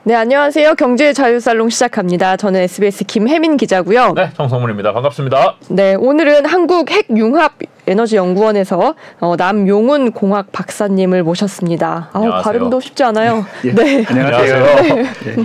네, 안녕하세요. 경제 자유살롱 시작합니다. 저는 SBS 김혜민 기자고요. 네, 정성문입니다. 반갑습니다. 네, 오늘은 한국핵융합에너지연구원에서 남용훈 공학 박사님을 모셨습니다. 안녕하세요. 발음도 쉽지 않아요. 예, 네, 안녕하세요. 네.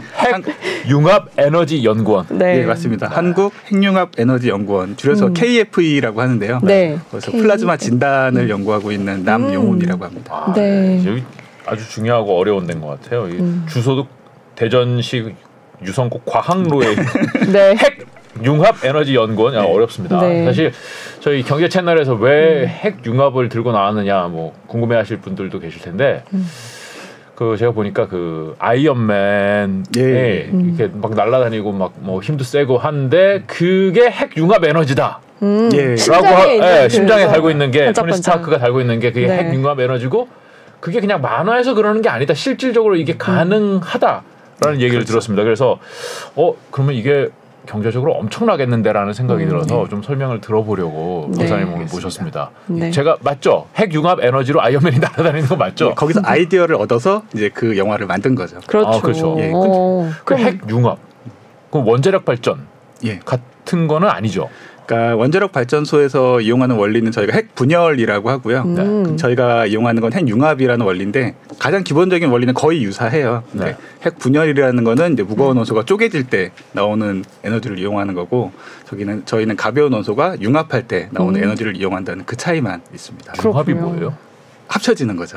핵융합에너지연구원. 네, 네, 맞습니다. 한국핵융합에너지연구원, 줄여서 KFE라고 하는데요. 네, 그래서 플라즈마 진단을 연구하고 있는 남용훈이라고 합니다. 네. 여기 아주 중요하고 어려운 데인 것 같아요. 이 주소도 대전시 유성구 과학로에 네. 핵융합에너지연구원. 어렵습니다. 네. 사실 저희 경제 채널에서 왜 핵융합을 들고 나왔느냐 뭐 궁금해하실 분들도 계실 텐데. 그 제가 보니까 그 아이언맨에 이렇게 막 날아다니고 막 뭐 힘도 세고 한데 그게 핵융합 에너지다. 심장에 달고 있는 게 토니 스타크가 달고 있는 게 그게 핵융합 에너지고 그게 그냥 만화에서 그러는 게 아니다. 실질적으로 이게 가능하다라는 얘기를 들었습니다. 그래서 그러면 이게 경제적으로 엄청나겠는데라는 생각이 들어서 좀 설명을 들어보려고 박사님을 모셨습니다. 네. 제가 맞죠? 핵융합 에너지로 아이언맨이 날아다니는 거 맞죠? 네, 거기서 아이디어를 얻어서 이제 그 영화를 만든 거죠. 그렇죠. 그렇죠. 예, 그 핵융합, 그 원자력 발전 같은 거는 아니죠. 그러니까 원자력 발전소에서 이용하는 원리는 저희가 핵 분열이라고 하고요. 저희가 이용하는 건 핵융합이라는 원리인데 가장 기본적인 원리는 거의 유사해요. 네. 핵 분열이라는 거는 이제 무거운 원소가 쪼개질 때 나오는 에너지를 이용하는 거고, 저희는 가벼운 원소가 융합할 때 나오는 에너지를 이용한다는 그 차이만 있습니다. 융합이 뭐예요? 합쳐지는 거죠.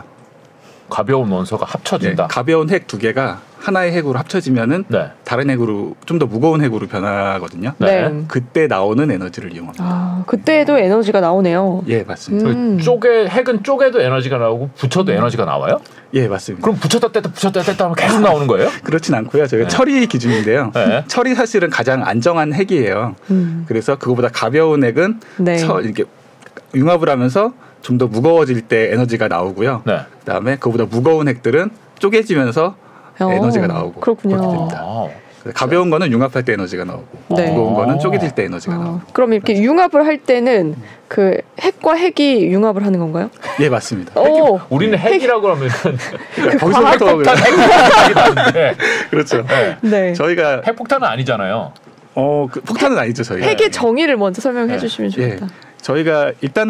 가벼운 원소가 합쳐진다. 네, 가벼운 핵 두 개가 하나의 핵으로 합쳐지면은 다른 핵으로 좀 더 무거운 핵으로 변하거든요. 네. 그때 나오는 에너지를 이용합니다. 아, 그때도 에너지가 나오네요. 예, 맞습니다. 핵은 쪼개도 에너지가 나오고 붙여도 에너지가 나와요? 예, 맞습니다. 그럼 붙였다 뗐다 하면 계속 나오는 거예요? 그렇진 않고요. 저희가 처리 기준인데요. 처리 사실은 가장 안정한 핵이에요. 그래서 그거보다 가벼운 핵은 이렇게 융합을 하면서 좀 더 무거워질 때 에너지가 나오고요. 그다음에 그거보다 무거운 핵들은 쪼개지면서 에너지가 나오고 그렇군요. 그렇게 됩니다. 가벼운 거는 융합할 때 에너지가 나오고 무거운 거는 쪼개질 때 에너지가 나오고. 그럼 이렇게 융합을 할 때는 그 핵과 핵이 융합을 하는 건가요? 예, 맞습니다. 우리는 핵이라고 하면 거기서부터 핵폭탄이 나는데 그렇죠. 네. 저희가 핵폭탄은 아니잖아요. 그 폭탄은 아니죠, 저희가. 핵의 정의를 먼저 설명해 주시면 좋겠다. 저희가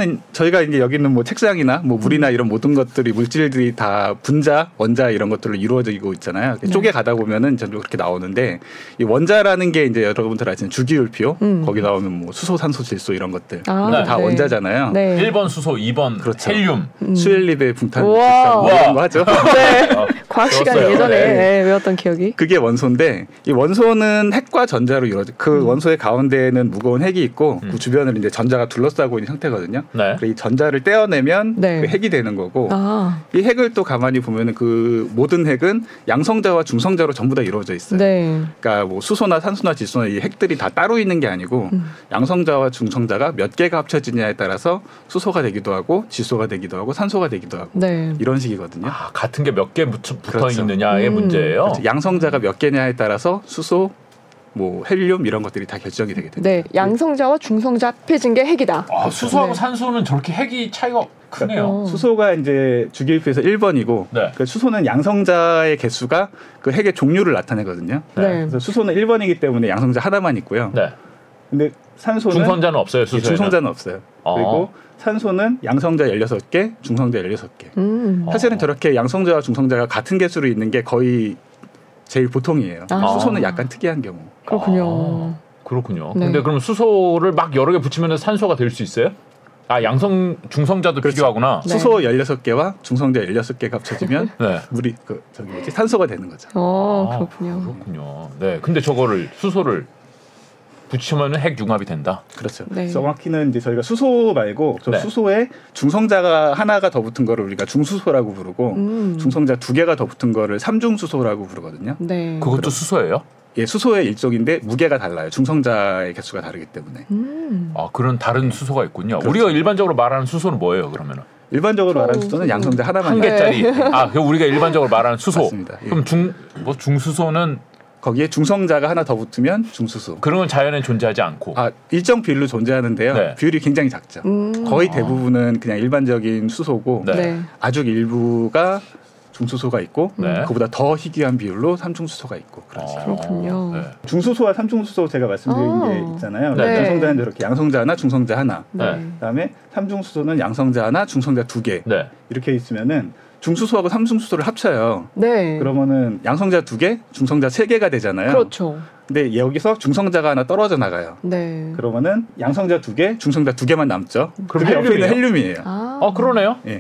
이제 여기 있는 뭐 책상이나 뭐 물이나 이런 모든 것들이 물질들이 다 분자, 원자 이런 것들로 이루어지고 있잖아요. 쪼개 가다 보면은 전부 그렇게 나오는데 이 원자라는 게 이제 여러분들 아시는 주기율표 거기 나오는 뭐 수소, 산소, 질소 이런 것들 다 원자잖아요. 1번 수소, 2번 헬륨, 수엘립의 붕탄 이런 거 하죠. 네. 과학 시간에 예전에 외웠던 기억이. 그게 원소인데 이 원소는 핵과 전자로 이루어져. 그 원소의 가운데에는 무거운 핵이 있고 그 주변을 이제 전자가 둘러싸고 있는 상태거든요. 그래서 이 전자를 떼어내면 그 핵이 되는 거고 이 핵을 또 가만히 보면은 그 모든 핵은 양성자와 중성자로 전부 다 이루어져 있어요. 그러니까 뭐 수소나 산소나 질소나 이 핵들이 다 따로 있는 게 아니고 양성자와 중성자가 몇 개가 합쳐지냐에 따라서 수소가 되기도 하고 질소가 되기도 하고 산소가 되기도 하고 이런 식이거든요. 같은 게 몇 개 붙어 있느냐의 문제예요. 그렇죠. 양성자가 몇 개냐에 따라서 수소, 뭐 헬륨 이런 것들이 다 결정이 되게 됩니다. 네, 양성자와 중성자 합해진 게 핵이다. 수소하고 산소는 저렇게 핵이 차이가 크네요. 수소가 이제 주기율표에서 1번이고 그 수소는 양성자의 개수가 그 핵의 종류를 나타내거든요. 그래서 수소는 1번이기 때문에 양성자 하나만 있고요. 근데 산소는 중성자는 없어요. 수소에는. 중성자는 없어요. 그리고 산소는 양성자 16개, 중성자 16개. 사실은 저렇게 양성자와 중성자가 같은 개수로 있는 게 거의 제일 보통이에요. 수소는 약간 특이한 경우. 그렇군요. 근데 그럼 수소를 막 여러 개 붙이면 산소가 될 수 있어요? 중성자도 필요하구나. 수소 16개와 중성자 16개가 합쳐지면 물이 산소가 되는 거죠. 그렇군요. 네. 근데 저거를 수소를 붙이면 핵융합이 된다. 그렇죠. 정확히는 이제 저희가 수소 말고 수소에 중성자가 하나가 더 붙은 거를 우리가 중수소라고 부르고 중성자 2개가 더 붙은 거를 삼중수소라고 부르거든요. 그것도 수소예요? 예, 수소의 일종인데 무게가 달라요. 중성자의 개수가 다르기 때문에. 그런 다른 수소가 있군요. 우리가 일반적으로 말하는 수소는 뭐예요, 그러면은? 일반적으로 말하는 수소는 양성자 하나만. 한 개짜리. 그 우리가 일반적으로 말하는 수소. 맞습니다. 그럼 중수소는 거기에 중성자가 하나 더 붙으면 중수소. 그런 건 자연에 존재하지 않고. 일정 비율로 존재하는데요. 비율이 굉장히 작죠. 거의 대부분은 그냥 일반적인 수소고 아주 일부가 중수소가 있고 그보다 더 희귀한 비율로 삼중수소가 있고 그렇죠. 그렇군요. 네. 중수소와 삼중수소 제가 말씀드린 게 있잖아요. 중성자는 이렇게 양성자 하나, 중성자 하나. 그다음에 삼중수소는 양성자 하나, 중성자 2개. 이렇게 있으면은 중수소하고 삼중수소를 합쳐요. 그러면은 양성자 2개, 중성자 3개가 되잖아요. 그렇죠. 근데 여기서 중성자가 하나 떨어져 나가요. 그러면은 양성자 2개, 중성자 2개만 남죠. 그럼 옆에 있는 헬륨이에요. 그러네요. 예.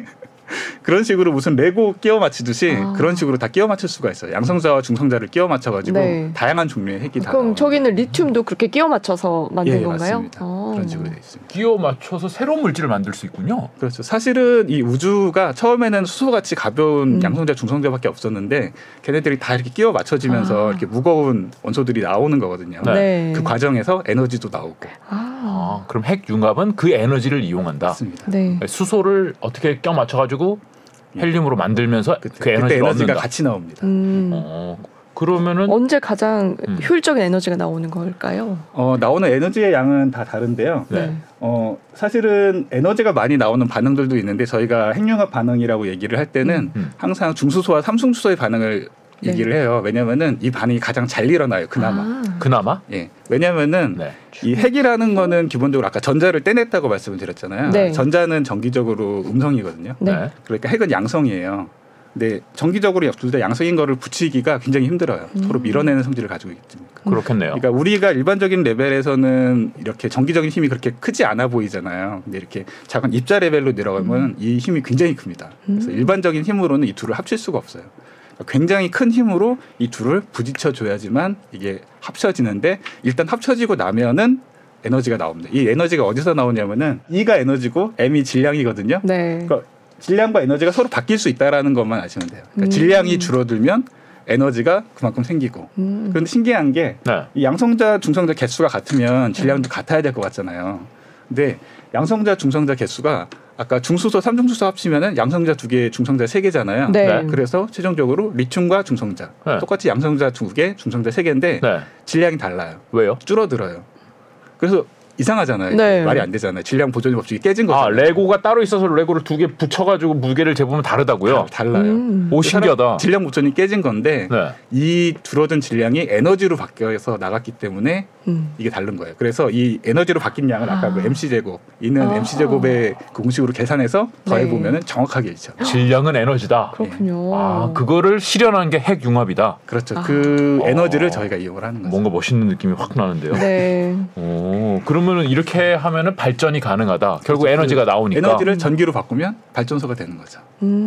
그런 식으로 무슨 레고 끼워 맞추듯이 그런 식으로 다 끼워 맞출 수가 있어요. 양성자와 중성자를 끼워 맞춰가지고 다양한 종류의 핵이 다. 그럼 저기는 리튬도 그렇게 끼워 맞춰서 만든 건가요? 맞습니다. 그런 식으로 돼 있습니다. 끼워 맞춰서 새로운 물질을 만들 수 있군요. 그렇죠. 사실은 이 우주가 처음에는 수소같이 가벼운 양성자, 중성자밖에 없었는데 걔네들이 다 이렇게 끼워 맞춰지면서 이렇게 무거운 원소들이 나오는 거거든요. 그 과정에서 에너지도 나오고. 그럼 핵융합은 그 에너지를 이용한다. 맞습니다. 수소를 어떻게 껴 맞춰가지고 헬륨으로 만들면서 그 에너지가 얻는다. 같이 나옵니다. 그러면은 언제 가장 효율적인 에너지가 나오는 걸까요? 나오는 에너지의 양은 다 다른데요. 사실은 에너지가 많이 나오는 반응들도 있는데 저희가 핵융합 반응이라고 얘기를 할 때는 항상 중수소와 삼중수소의 반응을 얘기를 해요. 왜냐하면은 이 반응이 가장 잘 일어나요. 그나마. 예. 왜냐하면은 이 핵이라는 거는 기본적으로 아까 전자를 떼냈다고 말씀을 드렸잖아요. 전자는 정기적으로 음성이거든요. 그러니까 핵은 양성이에요. 근데 정기적으로 둘 다 양성인 거를 붙이기가 굉장히 힘들어요. 서로 밀어내는 성질을 가지고 있기 때문에. 그렇겠네요. 그러니까 우리가 일반적인 레벨에서는 이렇게 정기적인 힘이 그렇게 크지 않아 보이잖아요. 근데 이렇게 작은 입자 레벨로 내려가면 이 힘이 굉장히 큽니다. 그래서 일반적인 힘으로는 이 둘을 합칠 수가 없어요. 굉장히 큰 힘으로 이 둘을 부딪혀 줘야지만 이게 합쳐지는데 일단 합쳐지고 나면은 에너지가 나옵니다. 이 에너지가 어디서 나오냐면은 E가 에너지고 M이 질량이거든요. 그러니까 질량과 에너지가 서로 바뀔 수 있다라는 것만 아시면 돼요. 그러니까 질량이 줄어들면 에너지가 그만큼 생기고. 그런데 신기한 게 이 양성자, 중성자 개수가 같으면 질량도 같아야 될 것 같잖아요. 근데 양성자, 중성자 개수가 아까 중수소, 삼중수소 합치면은 양성자 2개, 중성자 3개잖아요. 그래서 최종적으로 리튬과 중성자 똑같이 양성자 2개, 중성자 3개인데 질량이 달라요. 왜요? 줄어들어요. 그래서 이상하잖아요. 말이 안 되잖아요. 질량 보존 법칙이 깨진 거잖아요. 레고가 따로 있어서 레고를 2개 붙여가지고 무게를 재보면 다르다고요? 달라요. 오, 신기하다. 질량 보존이 깨진 건데 이 줄어든 질량이 에너지로 바뀌어서 나갔기 때문에 이게 다른 거예요. 그래서 이 에너지로 바뀐 양은 아까 그 MC 제곱 있는 MC 제곱의 그 공식으로 계산해서 더해보면 정확하게 있죠. 질량은 에너지다. 그렇군요. 그거를 실현한 게 핵융합이다. 그렇죠. 그 에너지를 저희가 이용을 하는 거죠. 뭔가 멋있는 느낌이 확 나는데요. 그러면은 이렇게 하면은 발전이 가능하다. 결국 그렇죠. 에너지가 나오니까. 에너지를 전기로 바꾸면 발전소가 되는 거죠.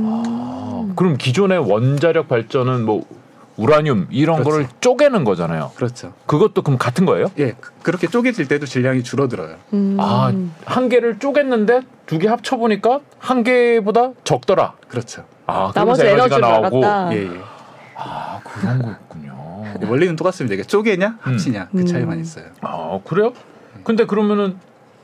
그럼 기존의 원자력 발전은 뭐 우라늄 이런 그렇죠. 거를 쪼개는 거잖아요. 그렇죠. 그것도 그럼 같은 거예요? 예, 그렇게 쪼개질 때도 질량이 줄어들어요. 한 개를 쪼갰는데 2개 합쳐 보니까 한 개보다 적더라. 그렇죠. 나머지 에너지가 나오고. 예. 그런 거였군요. 원리는 똑같습니다. 이게 쪼개냐, 합치냐 그 차이만 있어요. 그래요? 근데 그러면은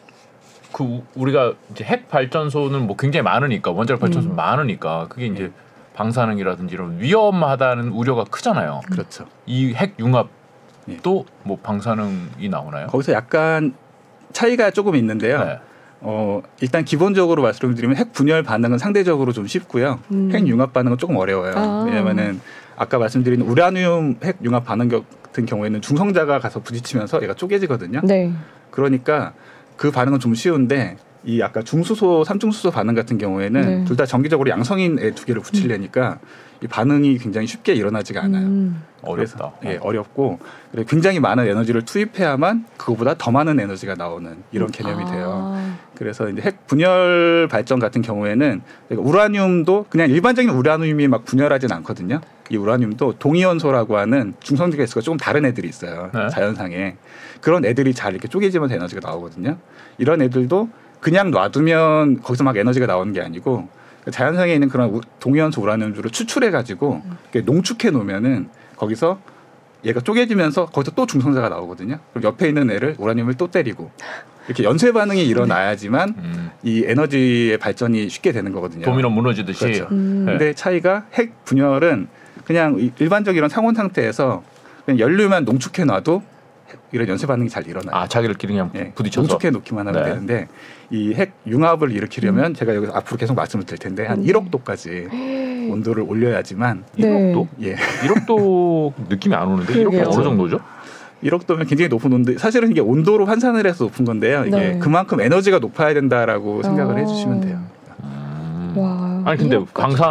그 우리가 이제 핵 발전소는 뭐 굉장히 많으니까 원자력 발전소 많으니까 그게 이제 방사능이라든지 이런 위험하다는 우려가 크잖아요. 그렇죠. 이 핵 융합도 뭐 방사능이 나오나요? 거기서 약간 차이가 조금 있는데요. 일단 기본적으로 말씀드리면 핵 분열 반응은 상대적으로 좀 쉽고요. 핵 융합 반응은 조금 어려워요. 왜냐면은 아까 말씀드린 우라늄 핵 융합 반응 같은 경우에는 중성자가 가서 부딪히면서 얘가 쪼개지거든요. 그러니까 그 반응은 좀 쉬운데 이 아까 중수소, 삼중수소 반응 같은 경우에는 둘 다 정기적으로 양성인의 2개를 붙이려니까 이 반응이 굉장히 쉽게 일어나지가 않아요. 어렵다. 어렵고 굉장히 많은 에너지를 투입해야만 그거보다 더 많은 에너지가 나오는 이런 개념이 돼요. 그래서 이제 핵 분열 발전 같은 경우에는 우라늄도 그냥 일반적인 우라늄이 막 분열하진 않거든요. 이 우라늄도 동위원소라고 하는 중성자 개수가 조금 다른 애들이 있어요. 자연상에. 그런 애들이 잘 이렇게 쪼개지면서 에너지가 나오거든요. 이런 애들도 그냥 놔두면 거기서 막 에너지가 나오는 게 아니고 자연상에 있는 그런 동위원소 우라늄들을 추출해가지고 농축해 놓으면은 거기서 얘가 쪼개지면서 거기서 또 중성자가 나오거든요. 그럼 옆에 있는 애를 우라늄을 또 때리고 이렇게 연쇄 반응이 일어나야지만 이 에너지의 발전이 쉽게 되는 거거든요. 도미노 무너지듯이. 그렇죠. 근데 차이가 핵 분열은 그냥 일반적 이런 상온 상태에서 그냥 연료만 농축해 놔도 이런 연쇄 반응이 잘 일어나요. 자기들끼리 그냥 부딪혀서 농축해 놓기만 하면 되는데 이 핵 융합을 일으키려면 제가 여기서 앞으로 계속 말씀을 드릴 텐데 한 1억 도까지 온도를 올려야지만 1억도? 예. 1억도 느낌이 안 오는데 1억도 어느 정도죠? 1억도면 굉장히 높은 온도. 사실은 이게 온도로 환산을 해서 높은 건데요. 이게 그만큼 에너지가 높아야 된다라고 생각을 해주시면 돼요. 와, 아니 근데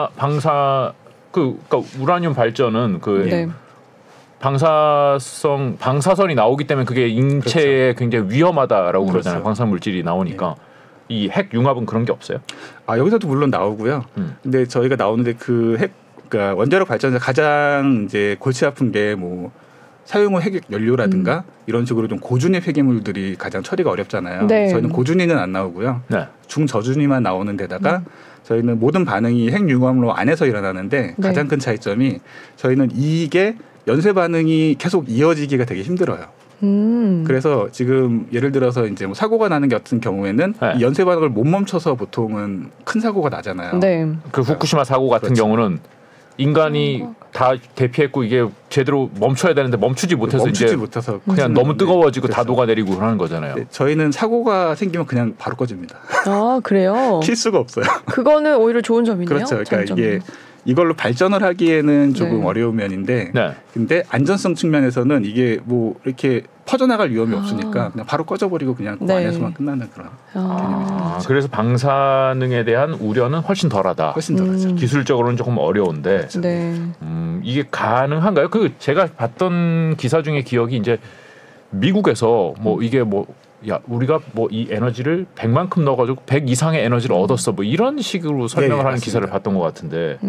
그러니까 우라늄 발전은 방사선이 나오기 때문에 그게 인체에 굉장히 위험하다라고 그러잖아요. 방사선 물질이 나오니까. 이 핵 융합은 그런 게 없어요? 여기서도 물론 나오고요. 근데 저희가 나오는데 그러니까 원자력 발전에서 가장 이제 골치 아픈 게 뭐 사용후 핵 연료라든가 이런 식으로 좀 고준위 폐기물들이 가장 처리가 어렵잖아요. 저희는 고준위는 안 나오고요. 중저준위만 나오는 데다가 저희는 모든 반응이 핵 융합로 안에서 일어나는데 가장 큰 차이점이 저희는 이게 연쇄 반응이 계속 이어지기가 되게 힘들어요. 그래서 지금 예를 들어서 이제 뭐 사고가 나는 같은 경우에는 이 연쇄 반응을 못 멈춰서 보통은 큰 사고가 나잖아요. 그 후쿠시마 사고 같은 경우는 인간이 다 대피했고 이게 제대로 멈춰야 되는데 멈추지 못해서 그냥 너무 뜨거워지고 다 녹아내리고 그러는 거잖아요. 저희는 사고가 생기면 그냥 바로 꺼집니다. 아, 그래요? 킬 수가 없어요. 그거는 오히려 좋은 점이네요. 그렇죠. 그러니까 이게 이걸로 발전을 하기에는 조금 어려운 면인데 근데 안전성 측면에서는 이게 뭐 이렇게 퍼져나갈 위험이 없으니까 그냥 바로 꺼져버리고 그냥 그 안에서만 끝나는 그런 개념이죠. 그래서 방사능에 대한 우려는 훨씬 덜하다. 훨씬 덜하죠. 기술적으로는 조금 어려운데 이게 가능한가요? 제가 봤던 기사 중에 기억이 이제 미국에서 뭐 이게 우리가 뭐 이 에너지를 100만큼 넣어가지고 100 이상의 에너지를 얻었어. 뭐 이런 식으로 설명을 하는 기사를 봤던 것 같은데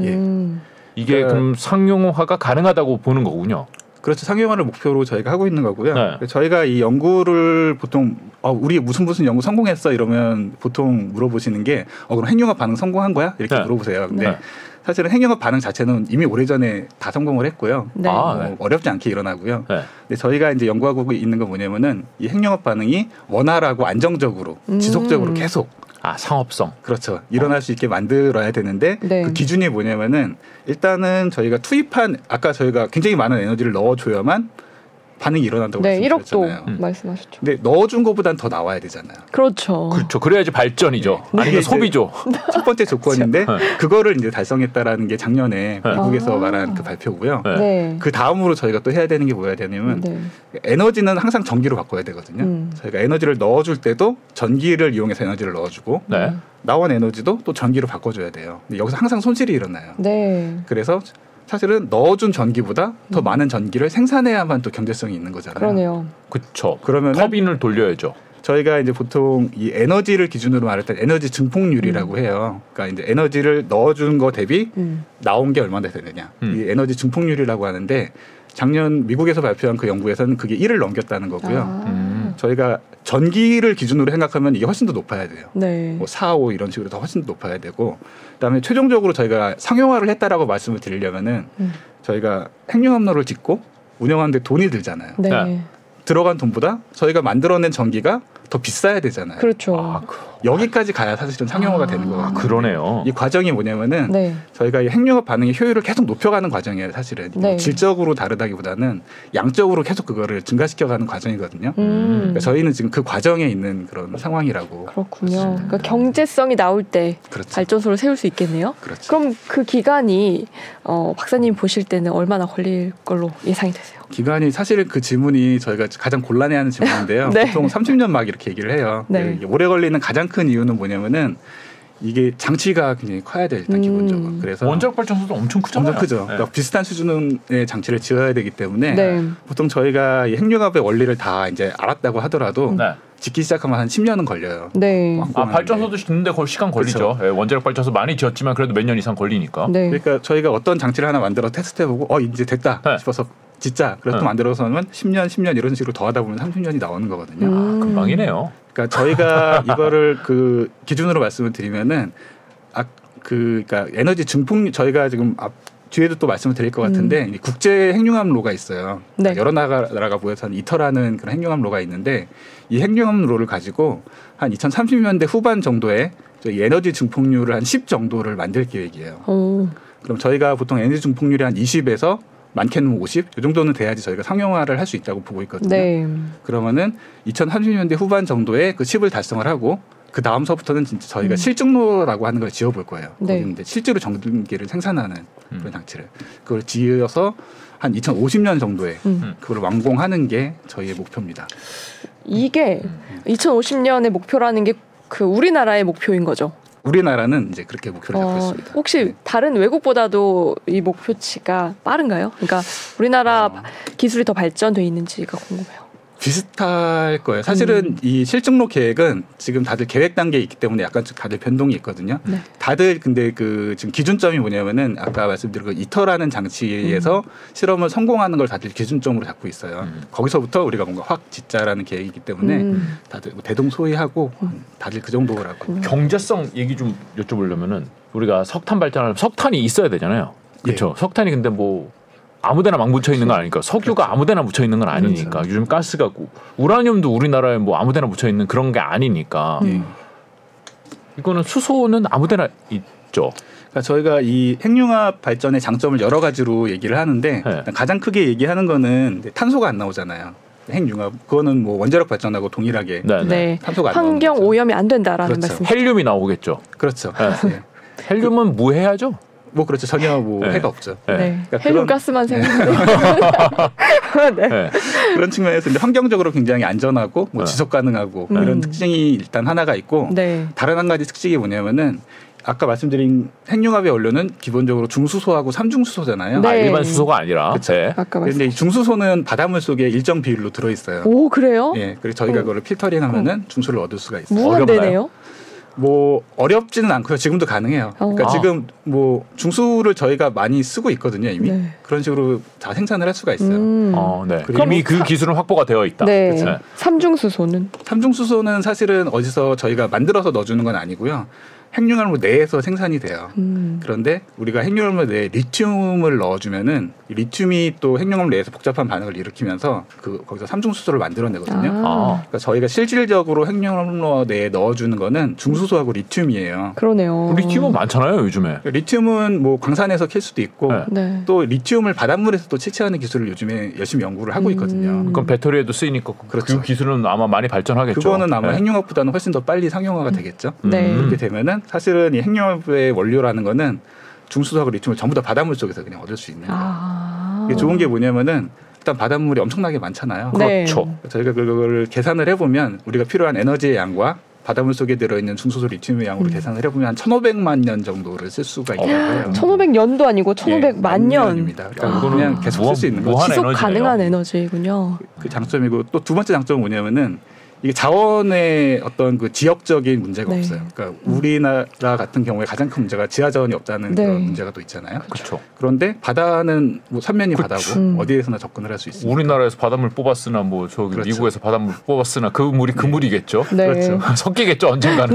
이게 그럼 상용화가 가능하다고 보는 거군요. 그렇죠. 상용화를 목표로 저희가 하고 있는 거고요. 저희가 이 연구를 보통 우리 무슨 연구 성공했어 이러면 보통 물어보시는 게 그럼 핵융합 반응 성공한 거야? 이렇게 물어보세요. 근데 사실은 핵융합 반응 자체는 이미 오래전에 다 성공을 했고요. 어렵지 않게 일어나고요. 근데 저희가 이제 연구하고 있는 건 뭐냐면은 이 핵융합 반응이 원활하고 안정적으로 지속적으로 계속 상업성. 그렇죠. 일어날 수 있게 만들어야 되는데 그 기준이 뭐냐면은 일단은 저희가 투입한 아까 저희가 굉장히 많은 에너지를 넣어줘야만 반응이 일어난다고 말씀드렸잖아요. 1억도 말씀하셨죠. 근데 넣어준 것보단 더 나와야 되잖아요. 그렇죠. 그래야지 발전이죠. 아니면 소비죠. 첫 번째 조건인데 그거를 이제 달성했다라는 게 작년에 미국에서 말한 그 발표고요. 그 다음으로 저희가 또 해야 되는 게 뭐야 되냐면 에너지는 항상 전기로 바꿔야 되거든요. 저희가 에너지를 넣어줄 때도 전기를 이용해서 에너지를 넣어주고 나온 에너지도 또 전기로 바꿔줘야 돼요. 근데 여기서 항상 손실이 일어나요. 그래서 사실은 넣어준 전기보다 더 많은 전기를 생산해야만 또 경제성이 있는 거잖아요. 그러네요. 그렇죠. 그러면 터빈을 돌려야죠. 저희가 이제 보통 이 에너지를 기준으로 말할 때 에너지 증폭률이라고 해요. 그러니까 이제 에너지를 넣어준 거 대비 나온 게 얼마나 되느냐. 이 에너지 증폭률이라고 하는데 작년 미국에서 발표한 그 연구에서는 그게 1을 넘겼다는 거고요. 저희가 전기를 기준으로 생각하면 이게 훨씬 더 높아야 돼요. 뭐 4, 5 이런 식으로 더 훨씬 더 높아야 되고 그다음에 최종적으로 저희가 상용화를 했다라고 말씀을 드리려면은 저희가 핵융합로를 짓고 운영하는데 돈이 들잖아요. 들어간 돈보다 저희가 만들어낸 전기가 더 비싸야 되잖아요. 그렇죠. 여기까지 가야 사실은 상용화가 되는 거거든요. 그러네요. 이 과정이 뭐냐면은 저희가 이 핵융합 반응의 효율을 계속 높여가는 과정이에요. 사실은 질적으로 다르다기보다는 양적으로 계속 그거를 증가시켜가는 과정이거든요. 그러니까 저희는 지금 그 과정에 있는 그런 상황이라고. 그렇군요. 그러니까 경제성이 나올 때 발전소를 세울 수 있겠네요. 그럼 그 기간이 박사님 보실 때는 얼마나 걸릴 걸로 예상이 되세요? 기간이 사실은 그 질문이 저희가 가장 곤란해하는 질문인데요. 보통 30년 막 이렇게 얘기를 해요. 오래 걸리는 가장 큰 이유는 뭐냐면은 이게 장치가 굉장히 커야 돼 일단 기본적으로. 그래서 원자력 발전소도 엄청 크잖아요. 엄청 크죠. 그러니까 비슷한 수준의 장치를 지어야 되기 때문에 보통 저희가 이 핵융합의 원리를 다 이제 알았다고 하더라도 짓기 시작하면 한 10년은 걸려요. 발전소도 짓는데 시간 걸리죠. 원자력 발전소 많이 지었지만 그래도 몇 년 이상 걸리니까. 그러니까 저희가 어떤 장치를 하나 만들어 테스트해보고 이제 됐다 싶어서 짓자. 그래서 또 만들어서는 10년 이런 식으로 더하다 보면 30년이 나오는 거거든요. 금방이네요. 그러니까 저희가 이거를 그 기준으로 말씀을 드리면은 그러니까 에너지 증폭 저희가 지금 뒤에도 또 말씀을 드릴 것 같은데 국제 핵융합로가 있어요. 그러니까 여러 나라가 모여서 한 이터라는 그런 핵융합로가 있는데 이 핵융합로를 가지고 한 2030년대 후반 정도에 저희 에너지 증폭률을 한 10 정도를 만들 계획이에요. 그럼 저희가 보통 에너지 증폭률이 한 20에서 많게는 50, 이 정도는 돼야지 저희가 상용화를 할 수 있다고 보고 있거든요. 그러면은 2030년대 후반 정도에 그 10을 달성을 하고 그 다음서부터는 진짜 저희가 실증로라고 하는 걸 지어볼 거예요. 네. 거기는 실제로 전기를 생산하는 그런 장치를 그걸 지어서 한 2050년 정도에 그걸 완공하는 게 저희의 목표입니다. 이게 2050년의 목표라는 게 그 우리나라의 목표인 거죠? 우리나라는 이제 그렇게 목표를 잡고 있습니다. 혹시 네. 다른 외국보다도 이 목표치가 빠른가요? 그러니까 우리나라 기술이 더 발전돼 있는지가 궁금해요. 비슷할 거예요. 사실은 이 실증로 계획은 지금 다들 계획 단계에 있기 때문에 약간 다들 변동이 있거든요. 네. 다들 근데 그 지금 기준점이 뭐냐면은 아까 말씀드린 그 이터라는 장치에서 실험을 성공하는 걸 다들 기준점으로 잡고 있어요. 거기서부터 우리가 뭔가 확 짓자라는 계획이기 때문에 다들 대동소이하고 다들 그 정도라고. 경제성 얘기 좀 여쭤보려면은 우리가 석탄 발전하려면 석탄이 있어야 되잖아요. 그렇죠. 예. 석탄이 근데 뭐 아무데나 막 묻혀 있는 건 아니니까 석유가 그렇죠. 아무데나 묻혀 있는 건 아니니까 그렇죠. 요즘 가스가 우라늄도 우리나라에 뭐 아무데나 묻혀 있는 그런 게 아니니까 이거는 수소는 아무데나 있죠. 그러니까 저희가 이 핵융합 발전의 장점을 여러 가지로 얘기를 하는데 네. 가장 크게 얘기하는 거는 탄소가 안 나오잖아요. 핵융합 그거는 뭐 원자력 발전하고 동일하게 네. 탄소가 안 환경 오염이 안 된다라는 그렇죠. 말씀. 헬륨이 나오겠죠. 그렇죠. 네. 네. 헬륨은 무해하죠. 뭐 그렇죠. 전혀 뭐 네. 해가 없죠. 네. 그러니까 헬륨 가스만 생기는데 네. 네. 그런 측면에서 이제 환경적으로 굉장히 안전하고 뭐 지속 가능하고 이런 특징이 일단 하나가 있고 다른 한 가지 특징이 뭐냐면은 아까 말씀드린 핵융합의 원료는 기본적으로 중수소하고 삼중수소잖아요. 네. 일반 수소가 아니라. 그렇죠. 네. 그런데 중수소는 바닷물 속에 일정 비율로 들어 있어요. 오 그래요? 예. 그래서 저희가 그걸 필터링하면은 중수를 얻을 수가 있어요. 무한대네요. 뭐 어렵지는 않고요. 지금도 가능해요. 그러니까 지금 뭐 중수를 저희가 많이 쓰고 있거든요. 이미 그런 식으로 다 생산을 할 수가 있어요. 네. 이미 그 기술은 확보가 되어 있다. 네. 그렇죠? 삼중수소는? 삼중수소는 사실은 어디서 저희가 만들어서 넣어주는 건 아니고요. 핵융합로 내에서 생산이 돼요. 그런데 우리가 핵융합로 내에 리튬을 넣어주면은 리튬이 또 핵융합로 내에서 복잡한 반응을 일으키면서 거기서 삼중수소를 만들어내거든요. 그러니까 저희가 실질적으로 핵융합로 내에 넣어주는 거는 중수소하고 리튬이에요. 그러네요. 리튬은 많잖아요 요즘에. 리튬은 뭐 광산에서 캘 수도 있고 또 리튬을 바닷물에서 또 채취하는 기술을 요즘에 열심히 연구를 하고 있거든요. 그럼 배터리에도 쓰이니까 그렇죠. 그 기술은 아마 많이 발전하겠죠. 그거는 아마 핵융합보다는 훨씬 더 빨리 상용화가 되겠죠. 그렇게 되면은 사실은 이 핵융합의 원료라는 거는 중수소하고 리튬을 전부 다 바닷물 속에서 그냥 얻을 수 있는 거예요. 이게 좋은 게 뭐냐면은 일단 바닷물이 엄청나게 많잖아요. 그렇죠. 저희가 그걸 계산을 해보면 우리가 필요한 에너지의 양과 바닷물 속에 들어있는 중수소 리튬의 양으로 계산을 해보면 한 1,500만 년 정도를 쓸 수가 있다고 해요. 1,500년도 아니고 1,500만 년입니다. 그러니까 그냥 계속 쓸 수 있는 거죠. 지속 가능한 에너지군요. 그 장점이고 또 두 번째 장점은 뭐냐면은 이게 자원의 어떤 그 지역적인 문제가 없어요. 그러니까 우리나라 같은 경우에 가장 큰 문제가 지하 자원이 없다는 그런 문제가 또 있잖아요. 그렇죠. 그런데 바다는 뭐 삼면이 바다고 어디에서나 접근을 할 수 있습니다. 우리나라에서 바닷물 뽑았으나 뭐 저기 그렇죠. 미국에서 바닷물 뽑았으나 그 물이 그 물이겠죠. 그렇죠. 섞이겠죠 언젠가는.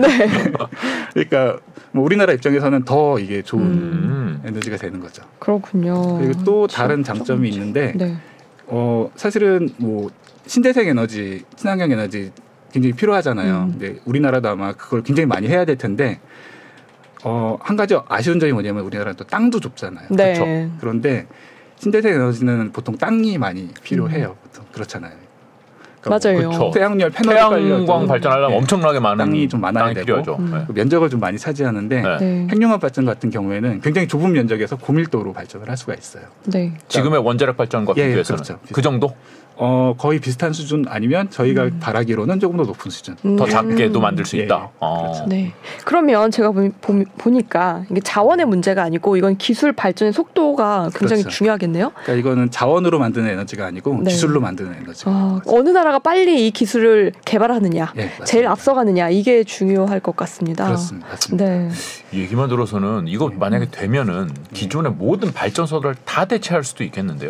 그러니까 뭐 우리나라 입장에서는 더 이게 좋은 에너지가 되는 거죠. 그렇군요. 그리고 또 다른 장점이 있는데 사실은 뭐 신재생 에너지, 친환경 에너지 굉장히 필요하잖아요. 근데 우리나라도 아마 그걸 굉장히 많이 해야 될 텐데 한 가지 아쉬운 점이 뭐냐면 우리나라는 또 땅도 좁잖아요. 네. 그렇죠. 그런데 신재생 에너지는 보통 땅이 많이 필요해요. 보통 그렇잖아요. 그러니까 맞아요. 뭐 태양열 패널 태양광 발전하려면 엄청나게 많은 땅이 좀 많아야 되고 필요하죠. 면적을 좀 많이 차지하는데 핵융합 발전 같은 경우에는 굉장히 좁은 면적에서 고밀도로 발전을 할 수가 있어요. 네. 지금의 원자력 발전과 비교해서는 그렇죠. 그 정도? 거의 비슷한 수준 아니면 저희가 바라기로는 조금 더 높은 수준. 더 작게도 만들 수 있다. 그렇죠. 네. 그러면 제가 보니까 이게 자원의 문제가 아니고 이건 기술 발전의 속도가 굉장히 그렇죠. 중요하겠네요. 그러니까 이거는 자원으로 만드는 에너지가 아니고 기술로 만드는 에너지가. 어느 나라가 빨리 이 기술을 개발하느냐, 제일 앞서가느냐 이게 중요할 것 같습니다. 그렇습니다. 맞습니다. 네. 얘기만 들어서는 이거 만약에 되면은 기존의 모든 발전소를 다 대체할 수도 있겠는데요.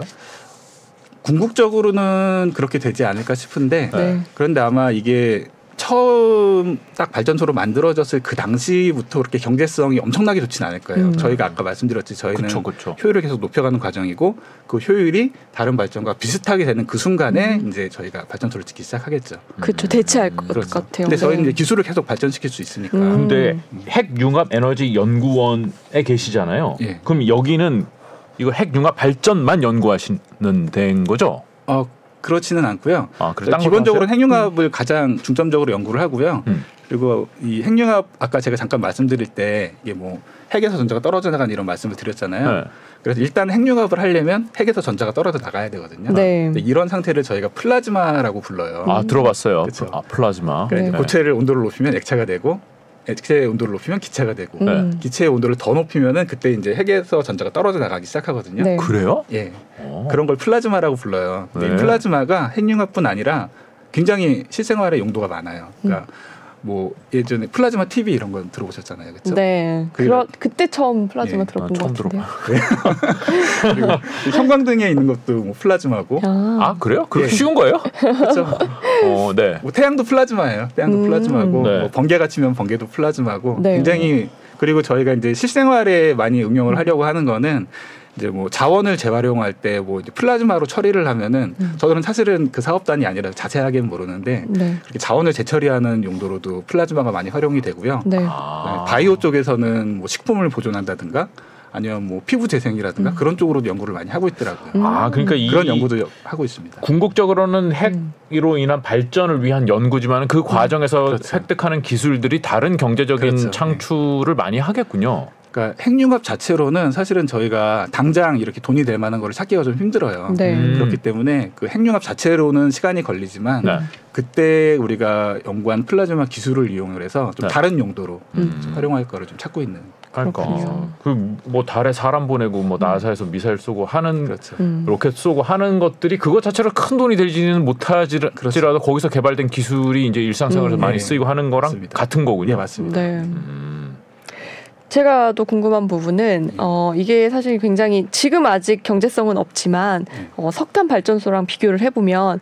궁극적으로는 그렇게 되지 않을까 싶은데 그런데 아마 이게 처음 딱 발전소로 만들어졌을 그 당시부터 그렇게 경제성이 엄청나게 좋지는 않을 거예요. 저희가 아까 말씀드렸지 저희는 효율을 계속 높여가는 과정이고 그 효율이 다른 발전과 비슷하게 되는 그 순간에 이제 저희가 발전소를 짓기 시작하겠죠. 그렇죠. 대체할 것 같아요. 근데 저희는 이제 기술을 계속 발전시킬 수 있으니까. 근데 핵융합 에너지 연구원에 계시잖아요. 그럼 여기는 이거 핵융합 발전만 연구하시는 데인 거죠? 그렇지는 않고요. 기본적으로 핵융합을 가장 중점적으로 연구를 하고요. 그리고 이 핵융합 아까 제가 잠깐 말씀드릴 때 이게 뭐 핵에서 전자가 떨어져 나가는 이런 말씀을 드렸잖아요. 네. 그래서 일단 핵융합을 하려면 핵에서 전자가 떨어져 나가야 되거든요. 네. 근데 이런 상태를 저희가 플라즈마라고 불러요. 아 들어봤어요. 아, 플라즈마. 네. 고체를 온도를 높이면 액체가 되고 액체의 온도를 높이면 기체가 되고 기체의 온도를 더 높이면은 그때 이제 핵에서 전자가 떨어져 나가기 시작하거든요. 네. 그래요? 예. 그런 걸 플라즈마라고 불러요. 네. 이 플라즈마가 핵융합뿐 아니라 굉장히 실생활에 용도가 많아요. 그러니까 뭐 예전에 플라즈마 TV 이런 건 들어보셨잖아요, 그렇죠? 네. 그때 처음 플라즈마 들어본 것 같은데요. 그리고 형광등에 있는 것도 뭐 플라즈마고. 아 그래요? 그렇게 쉬운 거예요? 그렇죠. 네. 뭐 태양도 플라즈마예요. 태양도 플라즈마고, 네. 뭐 번개가 치면 번개도 플라즈마고. 네. 굉장히 그리고 저희가 이제 실생활에 많이 응용을 하려고 하는 거는. 이제 뭐 자원을 재활용할 때 뭐 플라즈마로 처리를 하면은 저는 사실은 그 사업단이 아니라 자세하게는 모르는데 네. 그렇게 자원을 재처리하는 용도로도 플라즈마가 많이 활용이 되고요. 네. 바이오 쪽에서는 뭐 식품을 보존한다든가 아니면 뭐 피부 재생이라든가 그런 쪽으로도 연구를 많이 하고 있더라고요. 아 그러니까 그런 연구도 하고 있습니다. 궁극적으로는 핵으로 인한 발전을 위한 연구지만 그 과정에서 그렇죠. 획득하는 기술들이 다른 경제적인 그렇죠. 창출을 많이 하겠군요. 그러니까 핵융합 자체로는 사실은 저희가 당장 이렇게 돈이 될 만한 걸 찾기가 좀 힘들어요. 네. 그렇기 때문에 그 핵융합 자체로는 시간이 걸리지만 네. 그때 우리가 연구한 플라즈마 기술을 이용을 해서 좀 네. 다른 용도로 좀 활용할 거를 좀 찾고 있는. 그러니까 그 뭐 달에 사람 보내고 뭐 나사에서 미사일 쏘고 하는 그렇죠. 로켓 쏘고 하는 것들이 그것 자체로 큰 돈이 들지는 못하지라도 그렇죠. 거기서 개발된 기술이 이제 일상생활에서 많이 쓰이고 하는 거랑 맞습니다. 같은 거군요. 네, 맞습니다. 네. 제가 또 궁금한 부분은 이게 사실 굉장히 지금 아직 경제성은 없지만 석탄 발전소랑 비교를 해보면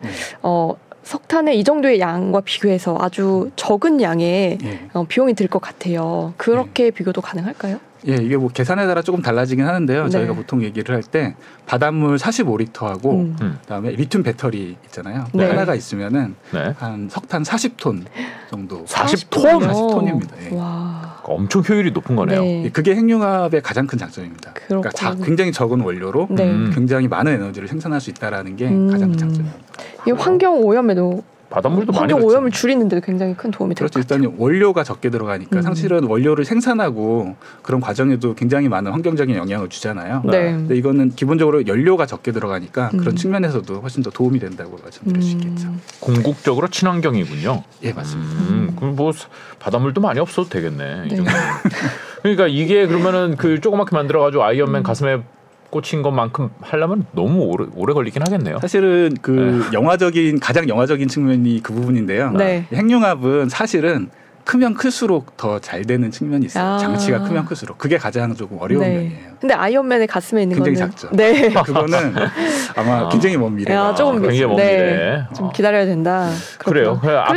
석탄의 이 정도의 양과 비교해서 아주 적은 양의 비용이 들 것 같아요. 그렇게 비교도 가능할까요? 예, 이게 뭐 계산에 따라 조금 달라지긴 하는데요. 네. 저희가 보통 얘기를 할 때 바닷물 45리터하고 그다음에 리튬 배터리 있잖아요. 네. 하나가 있으면은 네. 한 석탄 40톤 정도. 40톤? 40톤입니다. 예. 와. 엄청 효율이 높은 거네요. 네. 그게 핵융합의 가장 큰 장점입니다. 그러니까 굉장히 적은 원료로 굉장히 많은 에너지를 생산할 수 있다라는 게 가장 큰 장점입니다. 이 환경 오염에도 바닷물도 많이 환경 오염을 줄이는데도 굉장히 큰 도움이 될 것 같아요. 일단 원료가 적게 들어가니까 사실은 원료를 생산하고 그런 과정에도 굉장히 많은 환경적인 영향을 주잖아요. 네. 근데 이거는 기본적으로 연료가 적게 들어가니까 그런 측면에서도 훨씬 더 도움이 된다고 말씀드릴 수 있겠죠. 궁극적으로 친환경이군요. 예, 맞습니다. 그럼 뭐 바닷물도 많이 없어도 되겠네. 이 정도는. 그러니까 이게 그러면은 그 조그맣게 만들어가지고 아이언맨 가슴에 꽂힌 것만큼 하려면 너무 오래 걸리긴 하겠네요. 사실은 그 가장 영화적인 측면이 그 부분인데요. 네. 핵융합은 사실은 크면 클수록 더 잘 되는 측면이 있어요. 장치가 크면 클수록. 그게 가장 조금 어려운 면이에요. 근데 아이언맨의 가슴에 있는 굉장히 작죠. 네. 그거는 아마 굉장히 먼 미래가. 조금 굉장히 먼 미래. 좀 기다려야 된다. 그래요.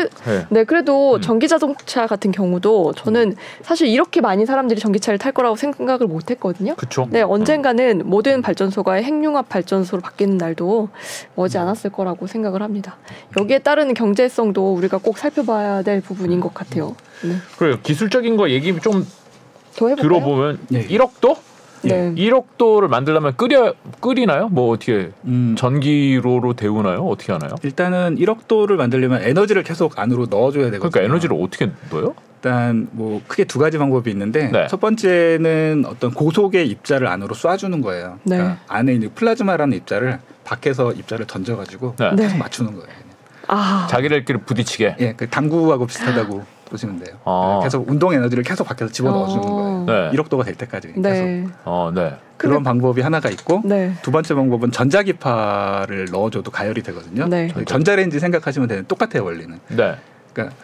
그래도 전기 자동차 같은 경우도 저는 사실 이렇게 많이 사람들이 전기차를 탈 거라고 생각을 못 했거든요. 그렇죠. 네, 언젠가는 모든 발전소가 핵융합 발전소로 바뀌는 날도 머지 않았을 거라고 생각을 합니다. 여기에 따르는 경제성도 우리가 꼭 살펴봐야 될 부분인 것 같아요. 네. 그래요. 기술적인 거 얘기 좀 들어보면 1억도? 네. 1억도를 만들려면 끓이나요? 뭐 어떻게 전기로로 데우나요? 어떻게 하나요? 일단은 1억도를 만들려면 에너지를 계속 안으로 넣어줘야 되거든요. 그러니까 에너지를 어떻게 넣어요? 일단 뭐 크게 두 가지 방법이 있는데 네. 첫 번째는 어떤 고속의 입자를 안으로 쏴주는 거예요. 네. 그러니까 안에 있는 플라즈마라는 입자를 밖에서 입자를 던져가지고 계속 맞추는 거예요. 자기들끼리 부딪히게. 예, 그 당구하고 비슷하다고. 보시면 돼요. 계속 운동 에너지를 계속 밖에서 집어넣어주는 거예요. 네. 1억도가 될 때까지 계속. 네. 그런 방법이 하나가 있고 두 번째 방법은 전자기파를 넣어줘도 가열이 되거든요. 네. 전자레인지 생각하시면 되는 똑같아요 원리는. 네. 그러니까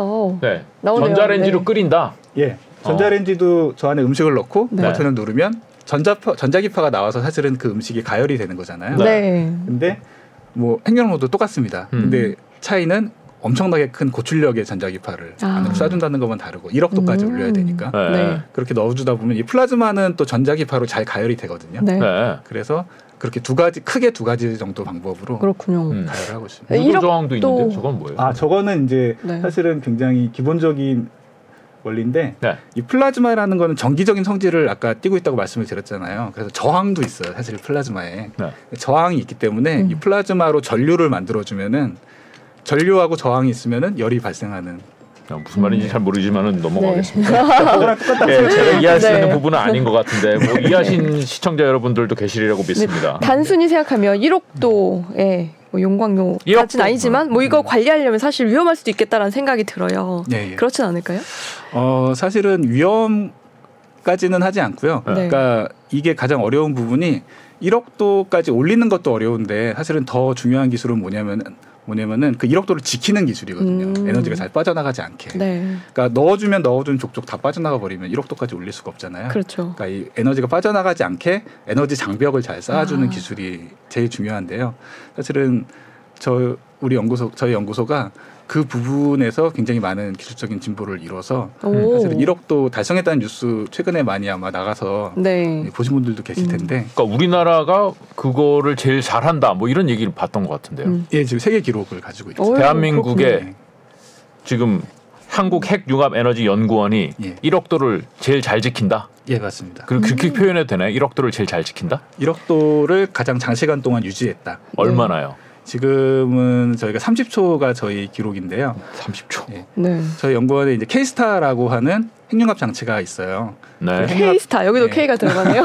전자레인지로 끓인다. 예. 전자레인지도 저 안에 음식을 넣고 버튼을 누르면 전자기파가 나와서 사실은 그 음식이 가열이 되는 거잖아요. 네. 근데 뭐 핵융합도 똑같습니다. 근데 차이는 엄청나게 큰 고출력의 전자기파를 안으로 쏴준다는 것만 다르고 1억도까지 올려야 되니까 그렇게 넣어주다 보면 이 플라즈마는 또 전자기파로 잘 가열이 되거든요. 그래서 그렇게 크게 두 가지 정도 방법으로 가열을 하고 있습니다. 무도 저항도 있는데 저건 뭐예요? 저거는 이제 사실은 굉장히 기본적인 원리인데 이 플라즈마라는 거는 정기적인 성질을 아까 띠고 있다고 말씀을 드렸잖아요. 그래서 저항도 있어요. 사실 플라즈마에 저항이 있기 때문에 이 플라즈마로 전류를 만들어주면은 전류하고 저항이 있으면은 열이 발생하는 무슨 말인지 잘 모르지만은 넘어가겠습니다. 네. 제가 이해할 수 있는 부분은 아닌 것 같은데 뭐 이해하신 시청자 여러분들도 계시리라고 믿습니다. 단순히 생각하면 1억도의 뭐 용광로까지는 아니지만 뭐 이거 관리하려면 사실 위험할 수도 있겠다라는 생각이 들어요. 그렇진 않을까요? 사실은 위험까지는 하지 않고요. 그러니까 이게 가장 어려운 부분이 1억도까지 올리는 것도 어려운데 사실은 더 중요한 기술은 뭐냐면은 그 1억도를 지키는 기술이거든요. 에너지가 잘 빠져나가지 않게. 그러니까 넣어주면 넣어준 족족 다 빠져나가 버리면 1억도까지 올릴 수가 없잖아요. 그렇죠. 그러니까 이 에너지가 빠져나가지 않게 에너지 장벽을 잘 쌓아주는 기술이 제일 중요한데요. 사실은 저희 연구소가 그 부분에서 굉장히 많은 기술적인 진보를 이뤄서 사실은 1억도 달성했다는 뉴스 최근에 많이 아마 나가서 보신 분들도 계실 텐데. 그러니까 우리나라가 그거를 제일 잘한다 뭐 이런 얘기를 봤던 것 같은데요. 예, 지금 세계 기록을 가지고 있죠. 대한민국의 지금 한국핵융합에너지연구원이 1억도를 제일 잘 지킨다. 예, 맞습니다. 그렇게 표현해도 되나요? 1억도를 제일 잘 지킨다? 1억도를 가장 장시간 동안 유지했다. 얼마나요? 지금은 저희가 30초가 저희 기록인데요. 30초. 예. 저희 연구원에 이제 K스타라고 하는 핵융합 장치가 있어요. K스타 여기도 K가 들어가네요.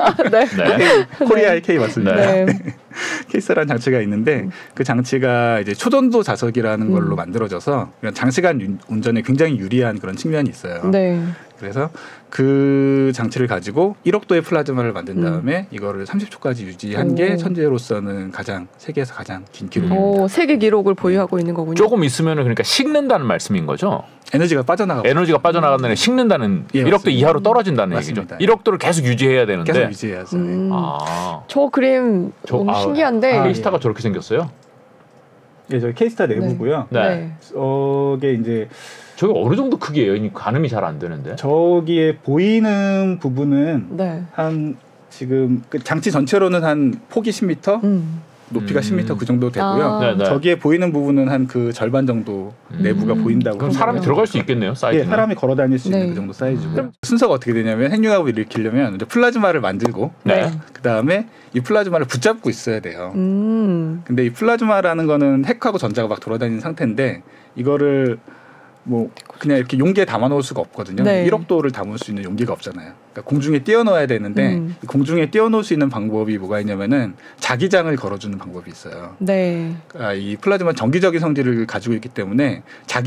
코리아의 K 맞습니다. K스타라는 장치가 있는데 그 장치가 이제 초전도 자석이라는 걸로 만들어져서 장시간 운전에 굉장히 유리한 그런 측면이 있어요. 그래서 그 장치를 가지고 1억도의 플라즈마를 만든 다음에 이거를 30초까지 유지한 게 현재로서는 세계에서 가장 긴 기록입니다. 세계 기록을 보유하고 있는 거군요. 조금 있으면은 그러니까 식는다는 말씀인 거죠? 에너지가 빠져나가는 식는다는 1억도 이하로 떨어진다는 얘기죠. 1억도를 계속 유지해야 되는데. 계속 유지해야죠. 저 그림 너무 신기한데. K스타가 저렇게 생겼어요? 예, 저희 K스타 내부고요. 저게 이제 저게 어느 정도 크기예요? 가늠이 잘 안 되는데. 저기에 보이는 부분은 한 지금 그 장치 전체로는 한 폭이 10m, 높이가 10m 그 정도 되고요. 저기에 보이는 부분은 한 그 절반 정도 내부가 보인다고. 그럼 사람이 들어갈 수 있겠네요, 사이즈는. 예, 사람이 걸어 다닐 수 있는 그 정도 사이즈고요. 순서가 어떻게 되냐면 핵융합을 일으키려면 이제 플라즈마를 만들고 그 다음에 이 플라즈마를 붙잡고 있어야 돼요. 근데 이 플라즈마라는 거는 핵하고 전자가 막 돌아다니는 상태인데 이거를 뭐 그냥 이렇게 용기에 담아 놓을 수가 없거든요. 1억도를 담을 수 있는 용기가 없잖아요. 그러니까 공중에 띄워 넣어야 되는데 공중에 띄워 놓을 수 있는 방법이 뭐가 있냐면은 자기장을 걸어주는 방법이 있어요. 그러니까 이 플라즈마는 정기적인 성질을 가지고 있기 때문에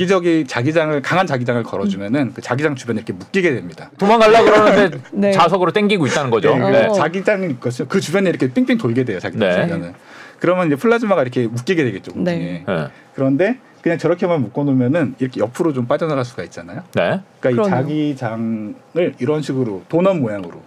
강한 자기장을 걸어주면은 그 자기장 주변에 이렇게 묶이게 됩니다. 도망가려고 그러는데 자석으로 당기고 있다는 거죠. 자기장이 있거든요. 그 주변에 이렇게 삥삥 돌게 돼요. 자기장 주변을. 그러면 이제 플라즈마가 이렇게 묶이게 되겠죠. 공중에. 그런데 그냥 저렇게만 묶어놓으면은 이렇게 옆으로 좀 빠져나갈 수가 있잖아요. 그러니까 이 자기장을 이런 식으로 도넛 모양으로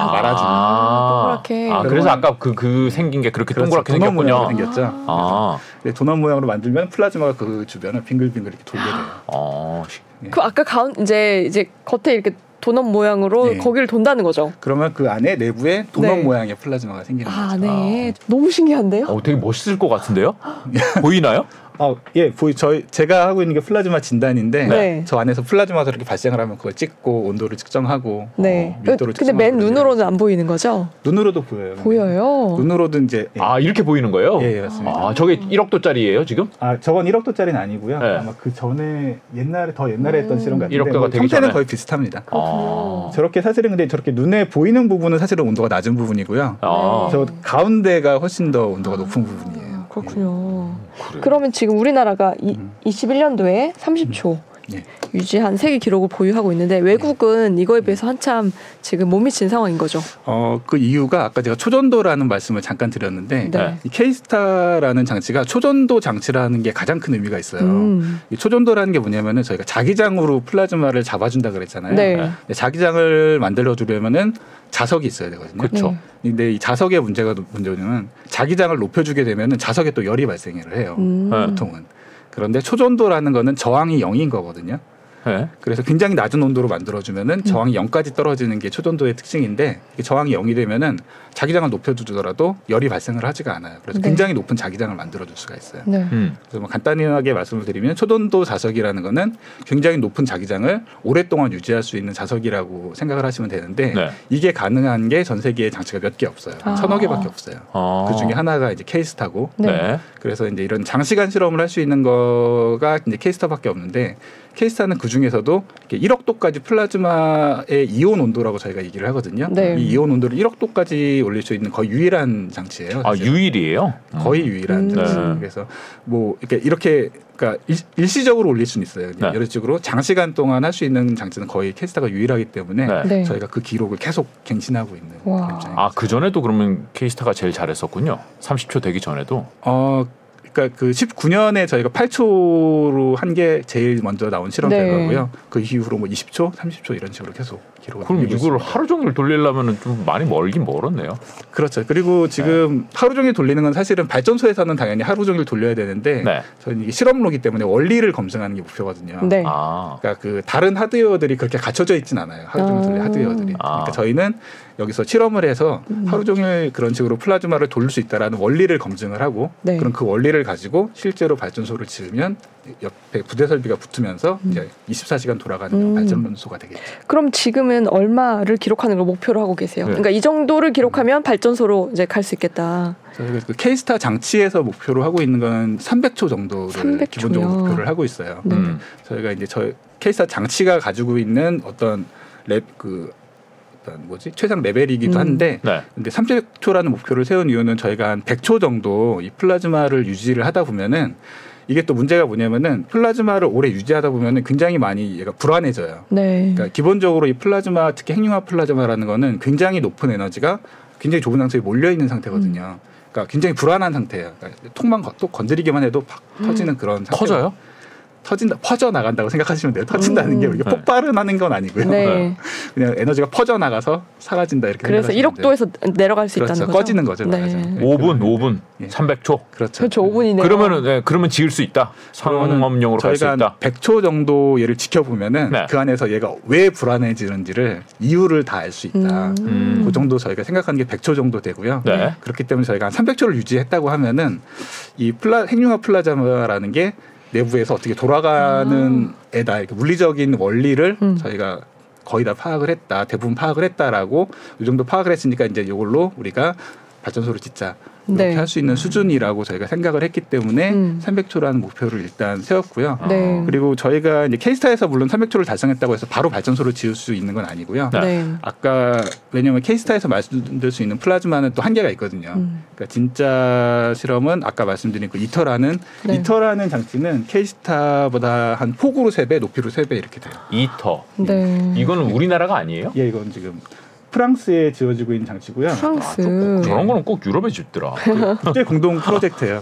말아주는. 그래서 아까 그 생긴 게 그렇게 동그랗게 생겼군요. 도넛 모양으로 생겼죠. 도넛 모양으로 만들면 플라즈마가 그 주변을 빙글빙글 이렇게 돌게 돼요. 그 아까 이제 겉에 이렇게 도넛 모양으로 거기를 돈다는 거죠. 그러면 그 안에 내부에 도넛 모양의 플라즈마가 생기는 거죠. 너무 신기한데요? 되게 멋있을 것 같은데요? 보이나요? 예, 제가 하고 있는 게 플라즈마 진단인데 저 안에서 플라즈마가 저렇게 발생을 하면 그걸 찍고 온도를 측정하고 밀도를 측정하고. 근데 맨 눈으로는 안 보이는 거죠? 눈으로도 보여요. 보여요? 눈으로도 이제 이렇게 보이는 거예요? 예, 맞습니다. 저게 1억도짜리예요 지금? 저건 1억도짜리는 아니고요. 아마 그 전에 옛날에 했던 실험 같은데 1억도가 되기 형태는 전에? 거의 비슷합니다. 저렇게 사실은 근데 저렇게 눈에 보이는 부분은 사실은 온도가 낮은 부분이고요. 저 가운데가 훨씬 더 온도가 높은 부분이에요. 그렇군요. 그러면 지금 우리나라가 21년도에 30초 유지한 세계 기록을 보유하고 있는데 외국은 이거에 비해서 한참 지금 못 미친 상황인 거죠. 그 이유가 아까 제가 초전도라는 말씀을 잠깐 드렸는데 이 K스타라는 장치가 초전도 장치라는 게 가장 큰 의미가 있어요. 이 초전도라는 게 뭐냐면은 저희가 자기장으로 플라즈마를 잡아준다 그랬잖아요. 자기장을 만들어주려면은 자석이 있어야 되거든요. 그렇죠. 근데 이 자석의 문제는 자기장을 높여주게 되면은 자석에 또 열이 발생을 해요. 보통은. 그런데 초전도라는 거는 저항이 0인 거거든요. 네. 그래서 굉장히 낮은 온도로 만들어주면은 저항이 0까지 떨어지는 게 초전도의 특징인데 저항이 0이 되면은 자기장을 높여주더라도 열이 발생을 하지가 않아요. 그래서 네. 굉장히 높은 자기장을 만들어줄 수가 있어요. 네. 그래서 뭐 간단하게 말씀을 드리면 초전도 자석이라는 거는 굉장히 높은 자기장을 오랫동안 유지할 수 있는 자석이라고 생각을 하시면 되는데 네. 이게 가능한 게 전 세계에 장치가 몇 개 없어요. 1000여 개밖에 없어요. 그 중에 하나가 이제 K스타고 네. 그래서 이제 이런 장시간 실험을 할 수 있는 거가 이제 K스타밖에 없는데 K스타는 그 중에서도 1억 도까지 플라즈마의 이온 온도라고 저희가 얘기를 하거든요. 네. 이 이온 온도를 1억 도까지 올릴 수 있는 거의 유일한 장치예요. 아, 유일이에요? 거의 유일한 장치. 네. 그래서 뭐 이렇게 그러니까 일시적으로 올릴 수는 있어요. 네. 이런 식으로 장시간 동안 할 수 있는 장치는 거의 K스타가 유일하기 때문에 네. 저희가 그 기록을 계속 갱신하고 있는. 아, 그 전에도 그러면 K스타가 제일 잘했었군요. 30초 되기 전에도. 그러니까 그 19년에 저희가 8초로 한 게 제일 먼저 나온 실험 결과고요. 네. 그 이후로 뭐 20초, 30초 이런 식으로 계속 기록을. 그럼 이걸 하루 종일 돌리려면은 좀 많이 멀긴 멀었네요. 그렇죠. 그리고 지금 하루 종일 돌리는 건 사실은 발전소에서는 당연히 하루 종일 돌려야 되는데 저는 이게 실험로기 때문에 원리를 검증하는 게 목표거든요. 네. 그러니까 그 다른 하드웨어들이 그렇게 갖춰져 있진 않아요. 하루 종일 돌릴 하드웨어들이. 그러니까 저희는 여기서 실험을 해서 하루 종일 그런 식으로 플라즈마를 돌릴 수 있다라는 원리를 검증을 하고 그럼 그 원리를 가지고 실제로 발전소를 지으면 옆에 부대 설비가 붙으면서 이제 24시간 돌아가는 발전소가 되겠죠. 그럼 지금은 얼마를 기록하는 걸 목표로 하고 계세요? 네. 그러니까 이 정도를 기록하면 발전소로 이제 갈 수 있겠다. 저희가 그 K스타 장치에서 목표로 하고 있는 건 300초 정도를 300초요? 기본적으로 목표를 하고 있어요. 저희가 이제 K스타 장치가 가지고 있는 어떤 최상 레벨이기도 한데 근데 300초라는 목표를 세운 이유는 저희가 한 100초 정도 이 플라즈마를 유지를 하다 보면은 이게 또 문제가 뭐냐면은 플라즈마를 오래 유지하다 보면은 굉장히 많이 얘가 불안해져요. 네. 그러니까 기본적으로 이 플라즈마, 특히 핵융합 플라즈마라는 거는 굉장히 높은 에너지가 굉장히 좁은 상태에 몰려 있는 상태거든요. 그러니까 굉장히 불안한 상태예요. 그러니까 통만 또 건드리기만 해도 팍 터지는 그런 상태. 터져요? 퍼져 나간다고 생각하시면 돼요. 터진다는 게 이게 폭발은 하는 건 아니고요. 네. 그냥 에너지가 퍼져 나가서 사라진다 이렇게. 그래서 1억도에서 내려갈 수 있다는 거죠. 꺼지는 거죠. 네. 5분, 300초. 그렇죠. 5분이네요. 그러면 지을 수 있다. 상업용으로 갈 수 있다. 100초 정도 얘를 지켜보면은 그 안에서 얘가 왜 불안해지는지를 이유를 다 알 수 있다. 그 정도 저희가 생각하는 게 100초 정도 되고요. 네. 그렇기 때문에 저희가 한 300초를 유지했다고 하면은 이 핵융합 플라즈마라는 게 내부에서 어떻게 돌아가는 애다. 이렇게 물리적인 원리를 저희가 거의 다 파악을 했다. 대부분 파악을 했다라고 이 정도 파악을 했으니까 이제 이걸로 우리가 발전소를 짓자. 이렇게 할 수 있는 수준이라고 저희가 생각을 했기 때문에 300초라는 목표를 일단 세웠고요. 그리고 저희가 이제 K스타에서 물론 300초를 달성했다고 해서 바로 발전소를 지을 수 있는 건 아니고요. 아까 왜냐하면 K스타에서 말씀드릴 수 있는 플라즈마는 또 한계가 있거든요. 그러니까 진짜 실험은 아까 말씀드린 그 이터라는 장치는 K스타보다 한 폭으로 3배, 높이로 3배 이렇게 돼요. 이터. 이거는 우리나라가 아니에요? 예, 이건 지금 프랑스에 지어지고 있는 장치고요. 프랑스. 저런 거는 꼭 유럽에 짓더라. 국제 공동 프로젝트예요.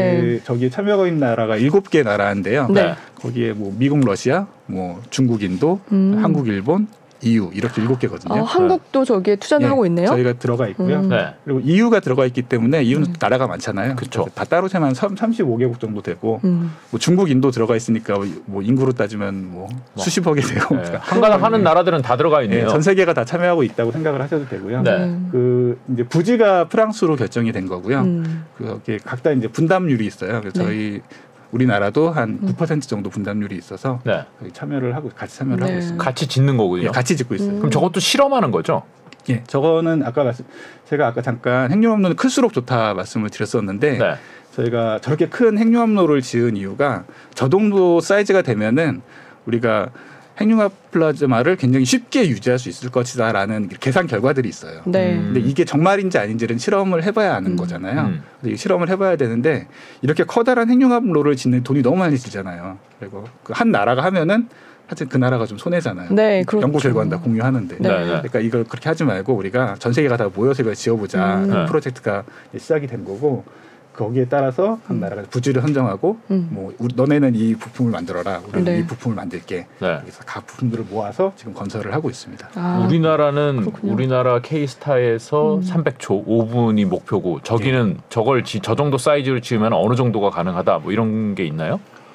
저기 참여하고 있는 나라가 7개 나라인데요. 거기에 뭐 미국, 러시아, 뭐 중국, 인도, 한국, 일본, EU 이렇게 7개거든요. 한국도 저기에 투자를 하고 있네요. 저희가 들어가 있고요. 그리고 EU가 들어가 있기 때문에 EU는 나라가 많잖아요. 그렇죠. 다 따로 세면 35개국 정도 되고 뭐 중국, 인도 들어가 있으니까 뭐 인구로 따지면 뭐 수십억이 되고. 한가닥 하는 나라들은 다 들어가 있네요. 전 세계가 다 참여하고 있다고 생각을 하셔도 되고요. 그 이제 부지가 프랑스로 결정이 된 거고요. 그게 각자 이제 분담률이 있어요. 그래서 저희 우리나라도 한 9% 정도 분담률이 있어서 참여를 하고 같이 참여를 하고 있습니다. 같이 짓는 거군요. 예, 같이 짓고 있어요. 그럼 저것도 실험하는 거죠? 예, 저거는 제가 아까 잠깐 핵융합로는 클수록 좋다 말씀을 드렸었는데 저희가 저렇게 큰 핵융합로를 지은 이유가 저 정도 사이즈가 되면은 우리가 핵융합 플라즈마를 굉장히 쉽게 유지할 수 있을 것이다라는 계산 결과들이 있어요. 근데 이게 정말인지 아닌지는 실험을 해봐야 아는 거잖아요. 근데 실험을 해봐야 되는데 이렇게 커다란 핵융합로를 짓는 돈이 너무 많이 들잖아요. 그리고 그 한 나라가 하면은 하여튼 그 나라가 좀 손해잖아요. 그렇죠. 연구 결과는 다 공유하는데. 그러니까 이걸 그렇게 하지 말고 우리가 전 세계가 다 모여서 이걸 지어보자. 프로젝트가 시작이 된 거고 거기에 따라서 각 나라가 부지를 선정하고 뭐 너네는 이 부품을 만들어라. 우리는 이 부품을 만들게. 그래서 각 부품들을 모아서 지금 건설을 하고 있습니다. 우리나라는 그렇군요. 우리나라 K스타에서 300초 5분이 목표고 저기는 저걸 저 정도 사이즈로 지으면 어느 정도가 가능하다 뭐 이런 게 있나요?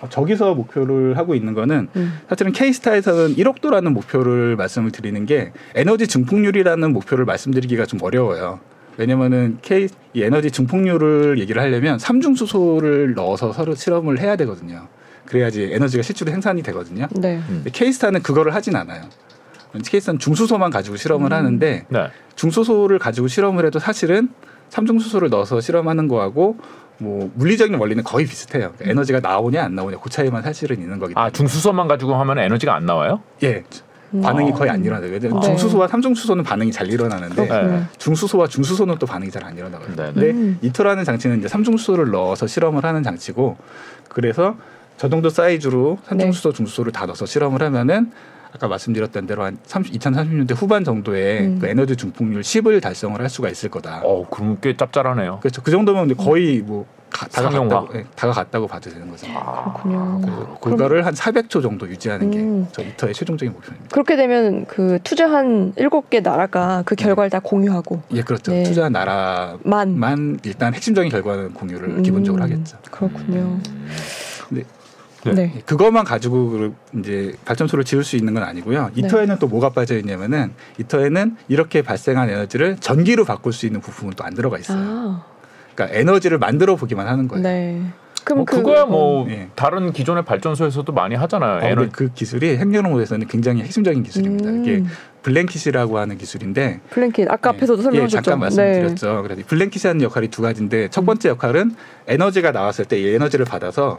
저기서 목표를 하고 있는 거는 사실은 K스타에서는 1억 도라는 목표를 말씀을 드리는 게 에너지 증폭률이라는 목표를 말씀드리기가 좀 어려워요. 왜냐면은 이 에너지 증폭률을 얘기를 하려면 삼중수소를 넣어서 서로 실험을 해야 되거든요. 그래야지 에너지가 실제로 생산이 되거든요. 네. 근데 K스타는 그거를 하진 않아요. K스타는 중수소만 가지고 실험을 하는데 네. 중수소를 가지고 실험을 해도 사실은 삼중수소를 넣어서 실험하는 거하고 뭐 물리적인 원리는 거의 비슷해요. 그러니까 에너지가 나오냐 안 나오냐 그 차이만 사실은 있는 거기 때문에. 중수소만 가지고 하면 에너지가 안 나와요? 예. 반응이 거의 안 일어나요. 왜냐하면 네. 중수소와 삼중수소는 반응이 잘 일어나는데 네. 중수소와 중수소는 또 반응이 잘 안 일어나거든요. 네. 근데 이터라는 장치는 이제 삼중수소를 넣어서 실험을 하는 장치고 그래서 저 정도 사이즈로 삼중수소, 네. 중수소를 다 넣어서 실험을 하면은 아까 말씀드렸던 대로 한 2030년대 후반 정도에 그 에너지 증폭률 10을 달성을 할 수가 있을 거다. 그럼 꽤 짭짤하네요. 그렇죠. 그 정도면 거의 뭐 다가 갔다고 봐도 되는 거죠. 그렇군요. 그거를 한 400초 정도 유지하는 게 저 이터의 최종적인 목표입니다. 그렇게 되면 그 투자한 7개 나라가 그 결과를 다 공유하고. 예, 그렇죠. 네. 투자한 나라만 일단 핵심적인 결과는 공유를 기본적으로 하겠죠. 그렇군요. 네. 네. 그것만 가지고 이제 발전소를 지을 수 있는 건 아니고요. 이터에는 네. 또 뭐가 빠져 있냐면은 이터에는 이렇게 발생한 에너지를 전기로 바꿀 수 있는 부품은 또 안 들어가 있어요. 그러니까 에너지를 만들어 보기만 하는 거예요. 네. 그럼 그거야 뭐 다른 기존의 발전소에서도 많이 하잖아요. 그 기술이 핵연료로에서는 굉장히 핵심적인 기술입니다. 이게 블랭킷이라고 하는 기술인데 블랭킷 아까 앞에서도 설명하셨죠. 잠깐 말씀드렸죠. 그래서 블랭킷이라는 역할이 두 가지인데 첫 번째 역할은 에너지가 나왔을 때 이 에너지를 받아서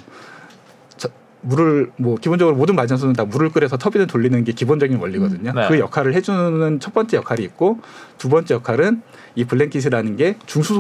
물을 뭐 기본적으로 모든 발전소는 다 물을 끓여서 터빈을 돌리는 게 기본적인 원리거든요. 네. 그 역할을 해주는 첫 번째 역할이 있고 두 번째 역할은 이 블랭킷이라는 게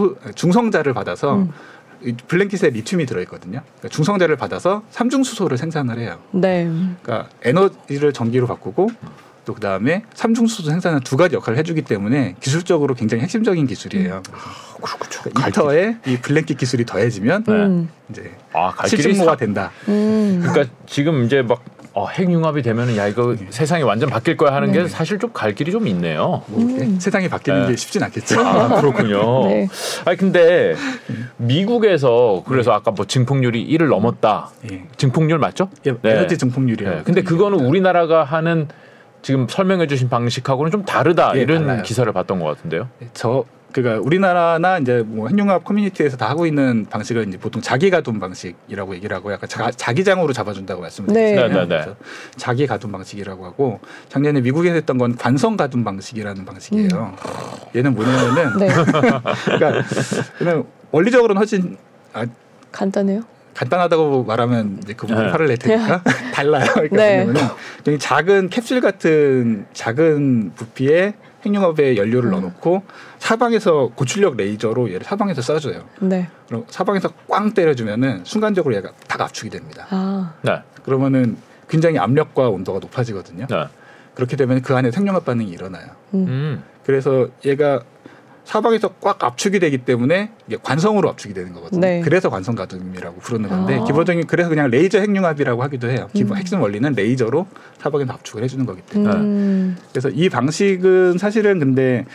중성자를 받아서 블랭킷에 리튬이 들어있거든요. 그러니까 중성자를 받아서 삼중수소를 생산을 해요. 네. 그러니까 에너지를 전기로 바꾸고 또 그다음에 삼중수소 생산은 두 가지 역할을 해주기 때문에 기술적으로 굉장히 핵심적인 기술이에요. 그렇죠. 그러니까 이터에 이 블랭킷 기술이 더해지면 이제 실증모가 된다. 그러니까 지금 이제 막 핵융합이 되면은 야 이거 세상이 완전 바뀔 거야 하는 게 사실 좀 갈 길이 좀 있네요. 세상이 바뀌는 게 쉽진 않겠죠. 그렇군요. 네. 근데 미국에서 그래서 아까 뭐 증폭률이 1을 넘었다. 증폭률 맞죠? 네. 에너지 증폭률이요. 근데 그거는 우리나라가 하는 지금 설명해 주신 방식하고는 좀 다르다 이런 달라요. 기사를 봤던 것 같은데요. 그러니까 우리나라나 이제 뭐 핵융합 커뮤니티에서 다 하고 있는 방식은 이제 보통 자기 가동 방식이라고 얘기를 하고 약간 자기장으로 잡아준다고 말씀드렸잖아요. 네. 자기 가동 방식이라고 하고 작년에 미국에서 했던 건 관성 가동 방식이라는 방식이에요. 얘는 뭐냐면은 그러니까 그냥 원리적으로는 훨씬 간단해요. 간단하다고 말하면 이제 그분이 화를 낼 테니까 달라요. 그러니까 뭐냐면은 작은 캡슐 같은 작은 부피에 핵융합에 연료를 넣어놓고 사방에서 고출력 레이저로 얘를 사방에서 쏴줘요. 네. 그럼 사방에서 꽝 때려주면은 순간적으로 얘가 딱 압축이 됩니다. 그러면은 굉장히 압력과 온도가 높아지거든요. 그렇게 되면 그 안에 핵융합 반응이 일어나요. 그래서 얘가 사방에서 꽉 압축이 되기 때문에 이게 관성으로 압축이 되는 거거든요. 네. 그래서 관성 가동이라고 부르는 건데 기본적인 그래서 그냥 레이저 핵융합이라고 하기도 해요. 기본 핵심 원리는 레이저로 사방에서 압축을 해주는 거기 때문에. 그래서 이 방식은 사실은 근데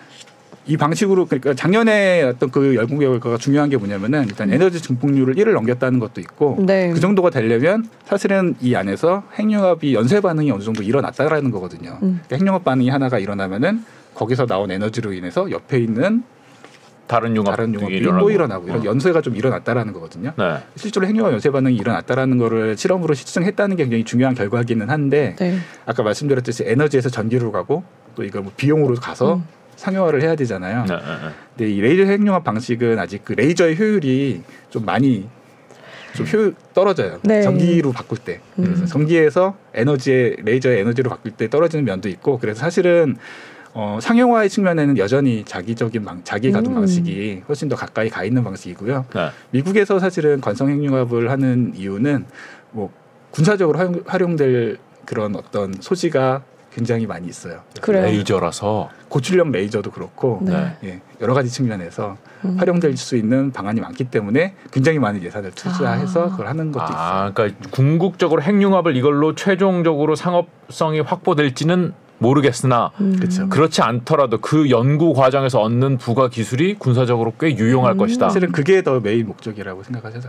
이 방식으로 그러니까 작년에 어떤 그 열공개 결과가 중요한 게 뭐냐면은 일단 에너지 증폭률을 1을 넘겼다는 것도 있고 그 정도가 되려면 사실은 이 안에서 핵융합이 연쇄 반응이 어느 정도 일어났다라는 거거든요. 그러니까 핵융합 반응이 하나가 일어나면은 거기서 나온 에너지로 인해서 옆에 있는 다른 융합이 또 일어나고 이런 연쇄가 좀 일어났다라는 거거든요. 실제로 핵융합 연쇄 반응이 일어났다라는 거를 실험으로 실증했다는 게 굉장히 중요한 결과이기는 한데 아까 말씀드렸듯이 에너지에서 전기로 가고 또 이걸 뭐 비용으로 가서 상용화를 해야 되잖아요. 근데 이 레이저 핵융합 방식은 아직 그 레이저의 효율이 좀 많이 좀 효율 떨어져요. 전기로 바꿀 때. 그래서 전기에서 레이저의 에너지로 바꿀 때 떨어지는 면도 있고 그래서 사실은 상용화의 측면에는 여전히 자기 가동 방식이 훨씬 더 가까이 가 있는 방식이고요. 미국에서 사실은 관성 핵융합을 하는 이유는 뭐 군사적으로 활용될 그런 어떤 소지가 굉장히 많이 있어요. 레이저라서 고출력 레이저도 그렇고 여러 가지 측면에서 활용될 수 있는 방안이 많기 때문에 굉장히 많은 예산을 투자해서 그걸 하는 것도 있어요. 그러니까 궁극적으로 핵융합을 이걸로 최종적으로 상업성이 확보될지는 모르겠으나 그렇지 않더라도 그 연구 과정에서 얻는 부가 기술이 군사적으로 꽤 유용할 것이다. 사실은 그게 더 메인 목적이라고 생각하셔도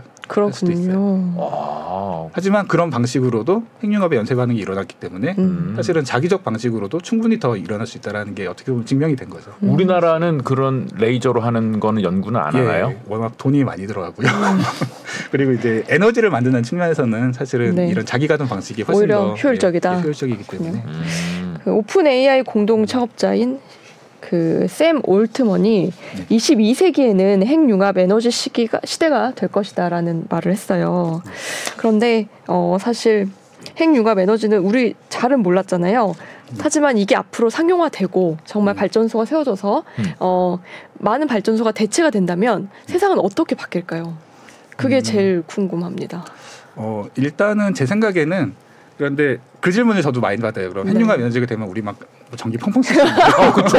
그렇군요. 하지만 그런 방식으로도 핵융합의 연쇄 반응이 일어났기 때문에 사실은 자기적 방식으로도 충분히 더 일어날 수 있다는 게 어떻게 보면 증명이 된 거죠. 우리나라는 그런 레이저로 하는 거는 연구는 안 하나요? 워낙 돈이 많이 들어가고요. 그리고 이제 에너지를 만드는 측면에서는 사실은 이런 자기 가동 방식이 훨씬 오히려 더 효율적이다. 효율적이기 때문에. 그 오픈 AI 공동 창업자인 그 샘 올트먼이 22세기에는 핵융합 에너지 시대가 될 것이다라는 말을 했어요. 그런데 사실 핵융합 에너지는 우리 잘은 몰랐잖아요. 하지만 이게 앞으로 상용화되고 정말 발전소가 세워져서 많은 발전소가 대체가 된다면 세상은 어떻게 바뀔까요? 그게 제일 궁금합니다. 일단은 제 생각에는 그런데 그 질문을 저도 많이 받아요. 그럼 핵융합 에너지가 되면 우리 막 전기 펑펑 쓸 수 있나요? 그렇죠.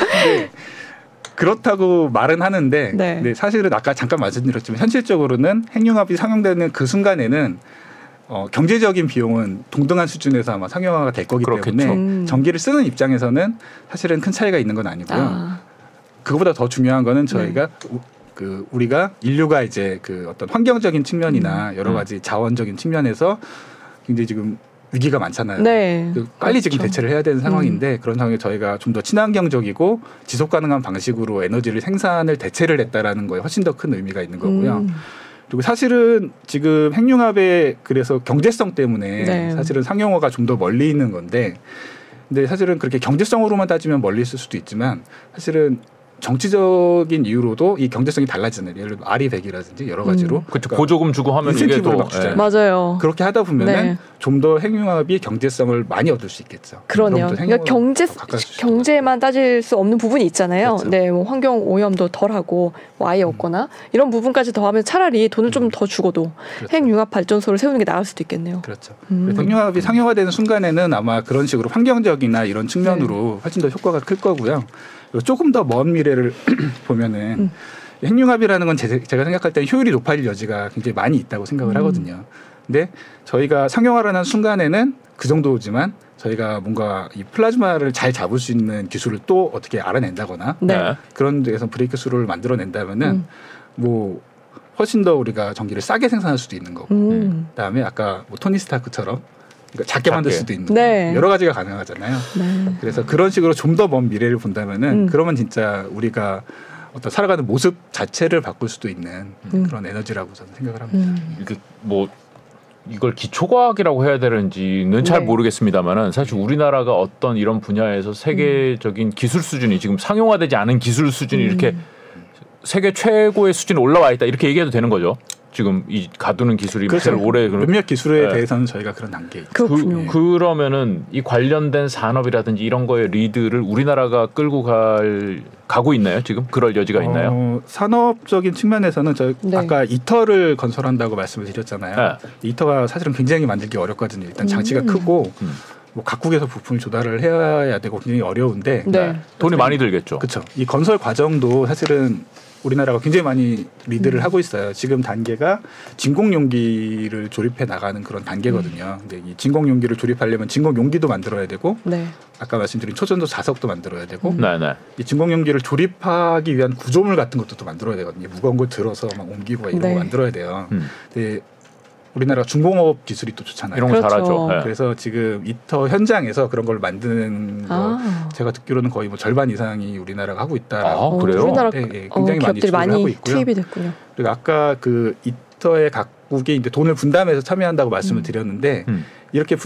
그렇다고 말은 하는데 근데 사실은 아까 잠깐 말씀드렸지만 현실적으로는 핵융합이 상용되는 그 순간에는 경제적인 비용은 동등한 수준에서 아마 상용화가 될 거기 때문에 전기를 쓰는 입장에서는 사실은 큰 차이가 있는 건 아니고요. 그거보다 더 중요한 거는 저희가 우리가 인류가 이제 그 어떤 환경적인 측면이나 여러 가지 자원적인 측면에서 굉장히 지금 위기가 많잖아요. 빨리 지금 대처를 해야 되는 상황인데 그런 상황에 저희가 좀 더 친환경적이고 지속 가능한 방식으로 에너지를 생산을 대체를 했다라는 거에 훨씬 더 큰 의미가 있는 거고요. 그리고 사실은 지금 핵융합의 그래서 경제성 때문에 사실은 상용화가 좀 더 멀리 있는 건데 근데 사실은 그렇게 경제성으로만 따지면 멀리 있을 수도 있지만 사실은 정치적인 이유로도 이 경제성이 달라지는 예를 들어 RE100이라든지 여러 가지로 그렇죠. 보조금 주고 하면 이게 또 맞아요. 그렇게 하다 보면은 좀 더 핵융합이 경제성을 많이 얻을 수 있겠죠. 그러네요. 그러니까 경제만 따질 수 없는 부분이 있잖아요. 그렇죠. 뭐 환경 오염도 덜하고 뭐 아예 없거나 이런 부분까지 더하면 차라리 돈을 좀 더 주고도 핵융합 발전소를 세우는 게 나을 수도 있겠네요. 그렇죠. 핵융합이 상용화되는 순간에는 아마 그런 식으로 환경적이나 이런 측면으로 훨씬 더 효과가 클 거고요. 조금 더 먼 미래를 보면은 핵융합이라는 건 제가 생각할 때 효율이 높아질 여지가 굉장히 많이 있다고 생각을 하거든요. 근데 저희가 상용화라는 순간에는 그 정도지만 저희가 뭔가 이 플라즈마를 잘 잡을 수 있는 기술을 또 어떻게 알아낸다거나 그런 데에서 브레이크 스루를 만들어낸다면은 뭐 훨씬 더 우리가 전기를 싸게 생산할 수도 있는 거고 그다음에 아까 뭐 토니 스타크처럼 그러니까 작게 만들 수도 있는 여러 가지가 가능하잖아요. 그래서 그런 식으로 좀 더 먼 미래를 본다면은 그러면 진짜 우리가 어떤 살아가는 모습 자체를 바꿀 수도 있는 그런 에너지라고 저는 생각을 합니다. 이게 뭐 이걸 기초과학이라고 해야 되는지는 잘 모르겠습니다만은 사실 우리나라가 어떤 이런 분야에서 세계적인 기술 수준이 지금 상용화되지 않은 기술 수준이 이렇게 세계 최고의 수준에 올라와 있다 이렇게 얘기해도 되는 거죠. 지금 이 가두는 기술이 제일 오래 몇몇 기술에 대해서는 저희가 그런 단계에 그러면은 이 관련된 산업이라든지 이런 거의 리드를 우리나라가 끌고 가고 있나요? 지금 그럴 여지가 있나요? 산업적인 측면에서는 아까 이터를 건설한다고 말씀을 드렸잖아요. 이터가 사실은 굉장히 만들기 어렵거든요. 일단 장치가 크고 뭐 각국에서 부품을 조달을 해야 되고 굉장히 어려운데 돈이 많이 들겠죠. 그렇죠. 이 건설 과정도 사실은 우리나라가 굉장히 많이 리드를 하고 있어요. 지금 단계가 진공 용기를 조립해 나가는 그런 단계거든요. 근데 이 진공 용기를 조립하려면 진공 용기도 만들어야 되고 아까 말씀드린 초전도 자석도 만들어야 되고 이 진공 용기를 조립하기 위한 구조물 같은 것도 또 만들어야 되거든요. 무거운 걸 들어서 막 옮기고 이런 거 만들어야 돼요. 근데 우리나라 중공업 기술이 또 좋잖아요. 이런 거 잘하죠. 그래서 지금 이터 현장에서 그런 걸 만드는 거 제가 듣기로는 거의 뭐 절반 이상이 우리나라가 하고 있다. 그래요? 우리나라 굉장히 기업들이 많이 하고 있고요. 투입이 됐군요. 그리고 아까 그 이터의 각국이 이제 돈을 분담해서 참여한다고 말씀을 드렸는데 이렇게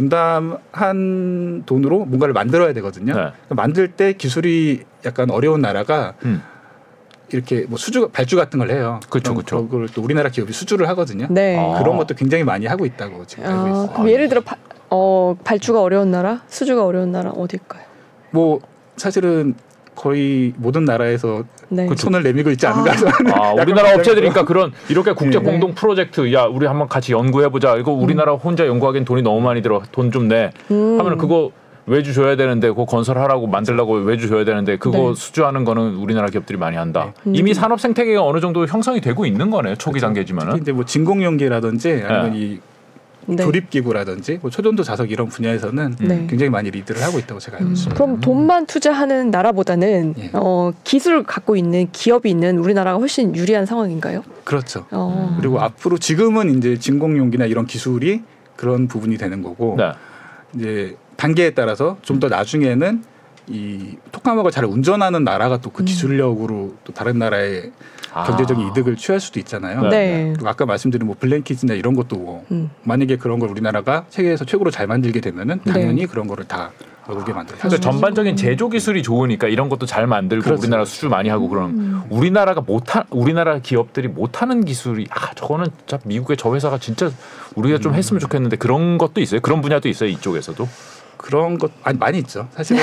분담한 돈으로 뭔가를 만들어야 되거든요. 만들 때 기술이 약간 어려운 나라가 이렇게 뭐 발주 같은 걸 해요. 그렇죠. 그걸 또 우리나라 기업이 수주를 하거든요. 그런 것도 굉장히 많이 하고 있다고 지금 알고 있어요. 그럼 예를 들어 발주가 어려운 나라, 수주가 어려운 나라 어딜까요? 뭐 사실은 거의 모든 나라에서 손을 내밀고 있지 않은가. 우리나라 업체들이니까 그런 이렇게 국제 공동 프로젝트, 야 우리 한번 같이 연구해 보자. 이거 우리나라 혼자 연구하기엔 돈이 너무 많이 들어. 돈 좀 내. 하면 그거 외주 줘야 되는데 그거 건설하라고 만들라고 외주 줘야 되는데 그거 수주하는 거는 우리나라 기업들이 많이 한다. 이미 산업 생태계가 어느 정도 형성이 되고 있는 거네요. 초기 단계지만은. 이제 뭐 진공 용기라든지 아니면 이 조립기구라든지 뭐 초전도 자석 이런 분야에서는 굉장히 많이 리드를 하고 있다고 제가 알고 있습니다. 그럼 돈만 투자하는 나라보다는 기술을 갖고 있는 기업이 있는 우리나라가 훨씬 유리한 상황인가요? 그렇죠. 그리고 앞으로 지금은 이제 진공용기나 이런 기술이 그런 부분이 되는 거고 이제 단계에 따라서 좀 더 나중에는 이 토카마크를 잘 운전하는 나라가 또 그 기술력으로 또 다른 나라의 경제적인 이득을 취할 수도 있잖아요. 그리고 아까 말씀드린 뭐 블랭킷이나 이런 것도 뭐 만약에 그런 걸 우리나라가 세계에서 최고로 잘 만들게 되면은 당연히 그런 거를 다 오게 만들죠. 그러니까 전반적인 제조 기술이 좋으니까 이런 것도 잘 만들고 그렇죠. 우리나라 수출 많이 하고 그런 우리나라 기업들이 못하는 기술이 저거는 진짜 미국의 저 회사가 진짜 우리가 좀 했으면 좋겠는데 그런 것도 있어요. 그런 분야도 있어요. 이쪽에서도. 그런 것 많이 있죠. 사실은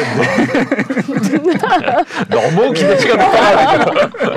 너무 기대치가 높아가지고.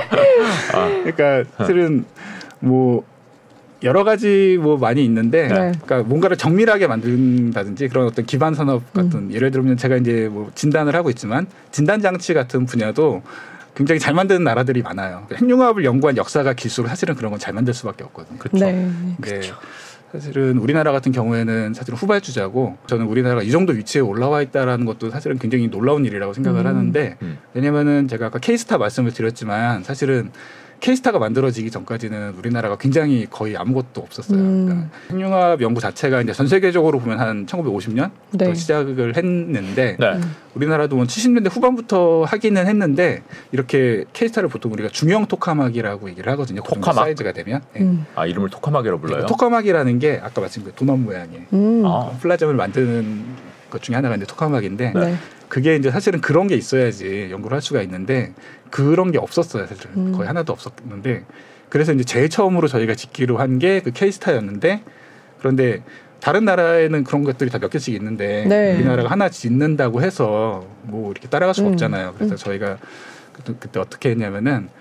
그러니까 사실은 뭐 여러 가지 뭐 많이 있는데, 그러니까 뭔가를 정밀하게 만든다든지 그런 어떤 기반 산업 같은 예를 들면 제가 이제 뭐 진단을 하고 있지만 진단 장치 같은 분야도 굉장히 잘 만드는 나라들이 많아요. 핵융합을 연구한 역사가 길수록 사실은 그런 건 잘 만들 수밖에 없거든요. 그렇죠. 그렇죠. 사실은 우리나라 같은 경우에는 사실은 후발주자고 저는 우리나라가 이 정도 위치에 올라와 있다라는 것도 사실은 굉장히 놀라운 일이라고 생각을 하는데 왜냐면은 제가 아까 K스타 말씀을 드렸지만 사실은 K스타가 만들어지기 전까지는 우리나라가 굉장히 거의 아무것도 없었어요. 그러니까 핵융합 연구 자체가 이제 전 세계적으로 보면 한 1950년 시작을 했는데 우리나라도 70년대 후반부터 하기는 했는데 이렇게 K스타를 보통 우리가 중형 토카막이라고 얘기를 하거든요. 토카막 사이즈가 되면 이름을 토카막이라고 불러요? 토카막이라는 게 아까 말씀드린 도넛 모양의 플라점을 만드는 것 중에 하나가 이제 토카막인데 그게 이제 사실은 그런 게 있어야지 연구를 할 수가 있는데 그런 게 없었어요. 사실 거의 하나도 없었는데 그래서 이제 제일 처음으로 저희가 짓기로 한 게 그 K스타였는데 그런데 다른 나라에는 그런 것들이 다 몇 개씩 있는데 우리나라가 하나 짓는다고 해서 뭐 이렇게 따라갈 수가 없잖아요. 그래서 저희가 그때 어떻게 했냐면은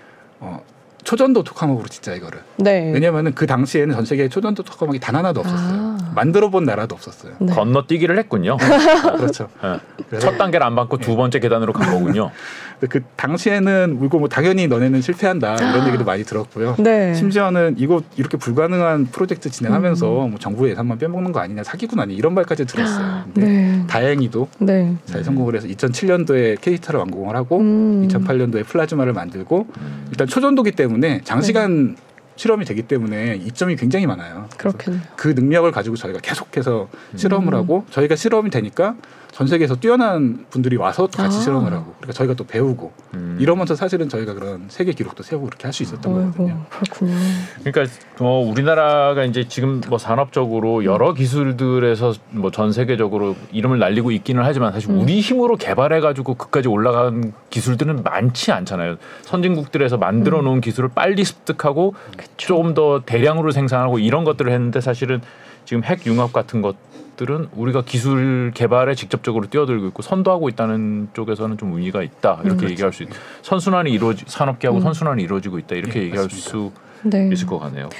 초전도 토카막으로 짓자 이거를. 왜냐하면은 그 당시에는 전 세계에 초전도 토카막이 단 하나도 없었어요. 만들어본 나라도 없었어요. 건너뛰기를 했군요. 그렇죠. 첫 단계를 안 밟고 두 번째 계단으로 간 거군요. 그 당시에는 이거 뭐 당연히 너네는 실패한다 이런 얘기도 많이 들었고요. 심지어는 이거 이렇게 불가능한 프로젝트 진행하면서 뭐 정부 예산만 빼먹는 거 아니냐 사기꾼 아니냐 이런 말까지 들었어요. 근데 다행히도 잘 성공을 해서 2007년도에 K스타를 완공을 하고 2008년도에 플라즈마를 만들고 일단 초전도기 때문에 장시간 실험이 되기 때문에 이점이 굉장히 많아요. 그렇군요. 그 능력을 가지고 저희가 계속해서 실험을 하고 저희가 실험이 되니까 전 세계에서 뛰어난 분들이 와서 또 같이 실험을 하고 그러니까 저희가 또 배우고 이러면서 사실은 저희가 그런 세계 기록도 세우고 그렇게 할 수 있었던 거거든요. 그렇군요. 그러니까 우리나라가 이제 지금 뭐 산업적으로 여러 기술들에서 뭐 전 세계적으로 이름을 날리고 있기는 하지만 사실 우리 힘으로 개발해가지고 그까지 올라간 기술들은 많지 않잖아요. 선진국들에서 만들어 놓은 기술을 빨리 습득하고 조금 더 대량으로 생산하고 이런 것들을 했는데 사실은 지금 핵융합 같은 것들은 우리가 기술 개발에 직접적으로 뛰어들고 있고 선도하고 있다는 쪽에서는 좀 의미가 있다 이렇게 얘기할 수 있. 선순환이 산업계하고 선순환이 이루어지고 있다 이렇게 얘기할 수 있을 것 같네요.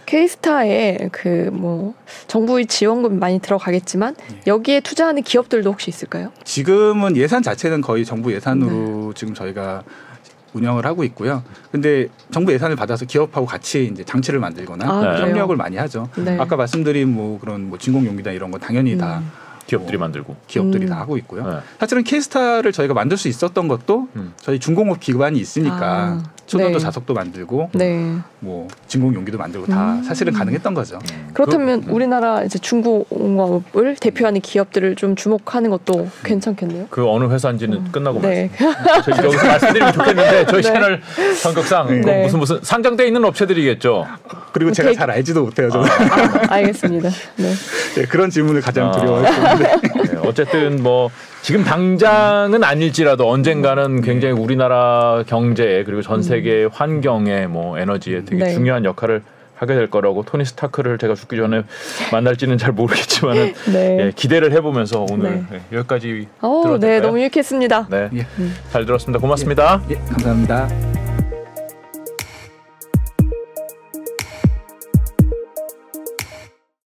K스타에 그 뭐 정부의 지원금 많이 들어가겠지만 여기에 투자하는 기업들도 혹시 있을까요? 지금은 예산 자체는 거의 정부 예산으로 지금 저희가 운영을 하고 있고요. 근데 정부 예산을 받아서 기업하고 같이 이제 장치를 만들거나 협력을 많이 하죠. 아까 말씀드린 뭐 그런 뭐 진공용기나 이런 거 당연히 다 기업들이 만들고 기업들이 다 하고 있고요. 사실은 K스타를 저희가 만들 수 있었던 것도 저희 중공업 기관이 있으니까 초전도 자석도 만들고 뭐 진공용기도 만들고 다 사실은 가능했던 거죠. 그렇다면 우리나라 이제 중공업을 대표하는 기업들을 좀 주목하는 것도 괜찮겠네요. 그 어느 회사인지는 끝나고 저희 여기서 말씀드리면 좋겠는데 저희 채널 성격상 무슨 상장돼 있는 업체들이겠죠. 그리고 제가 잘 알지도 못해요. 저는. 알겠습니다. 그런 질문을 가장 두려워했는데 어쨌든 뭐 지금 당장은 아닐지라도 언젠가는 굉장히 우리나라 경제에 그리고 전 세계 환경에 뭐 에너지에 되게 중요한 역할을 하게 될 거라고 토니 스타크를 제가 죽기 전에 만날지는 잘 모르겠지만은 기대를 해보면서 오늘 여기까지 들어도 될까요? 너무 유익했습니다. 잘 들었습니다. 고맙습니다. 감사합니다.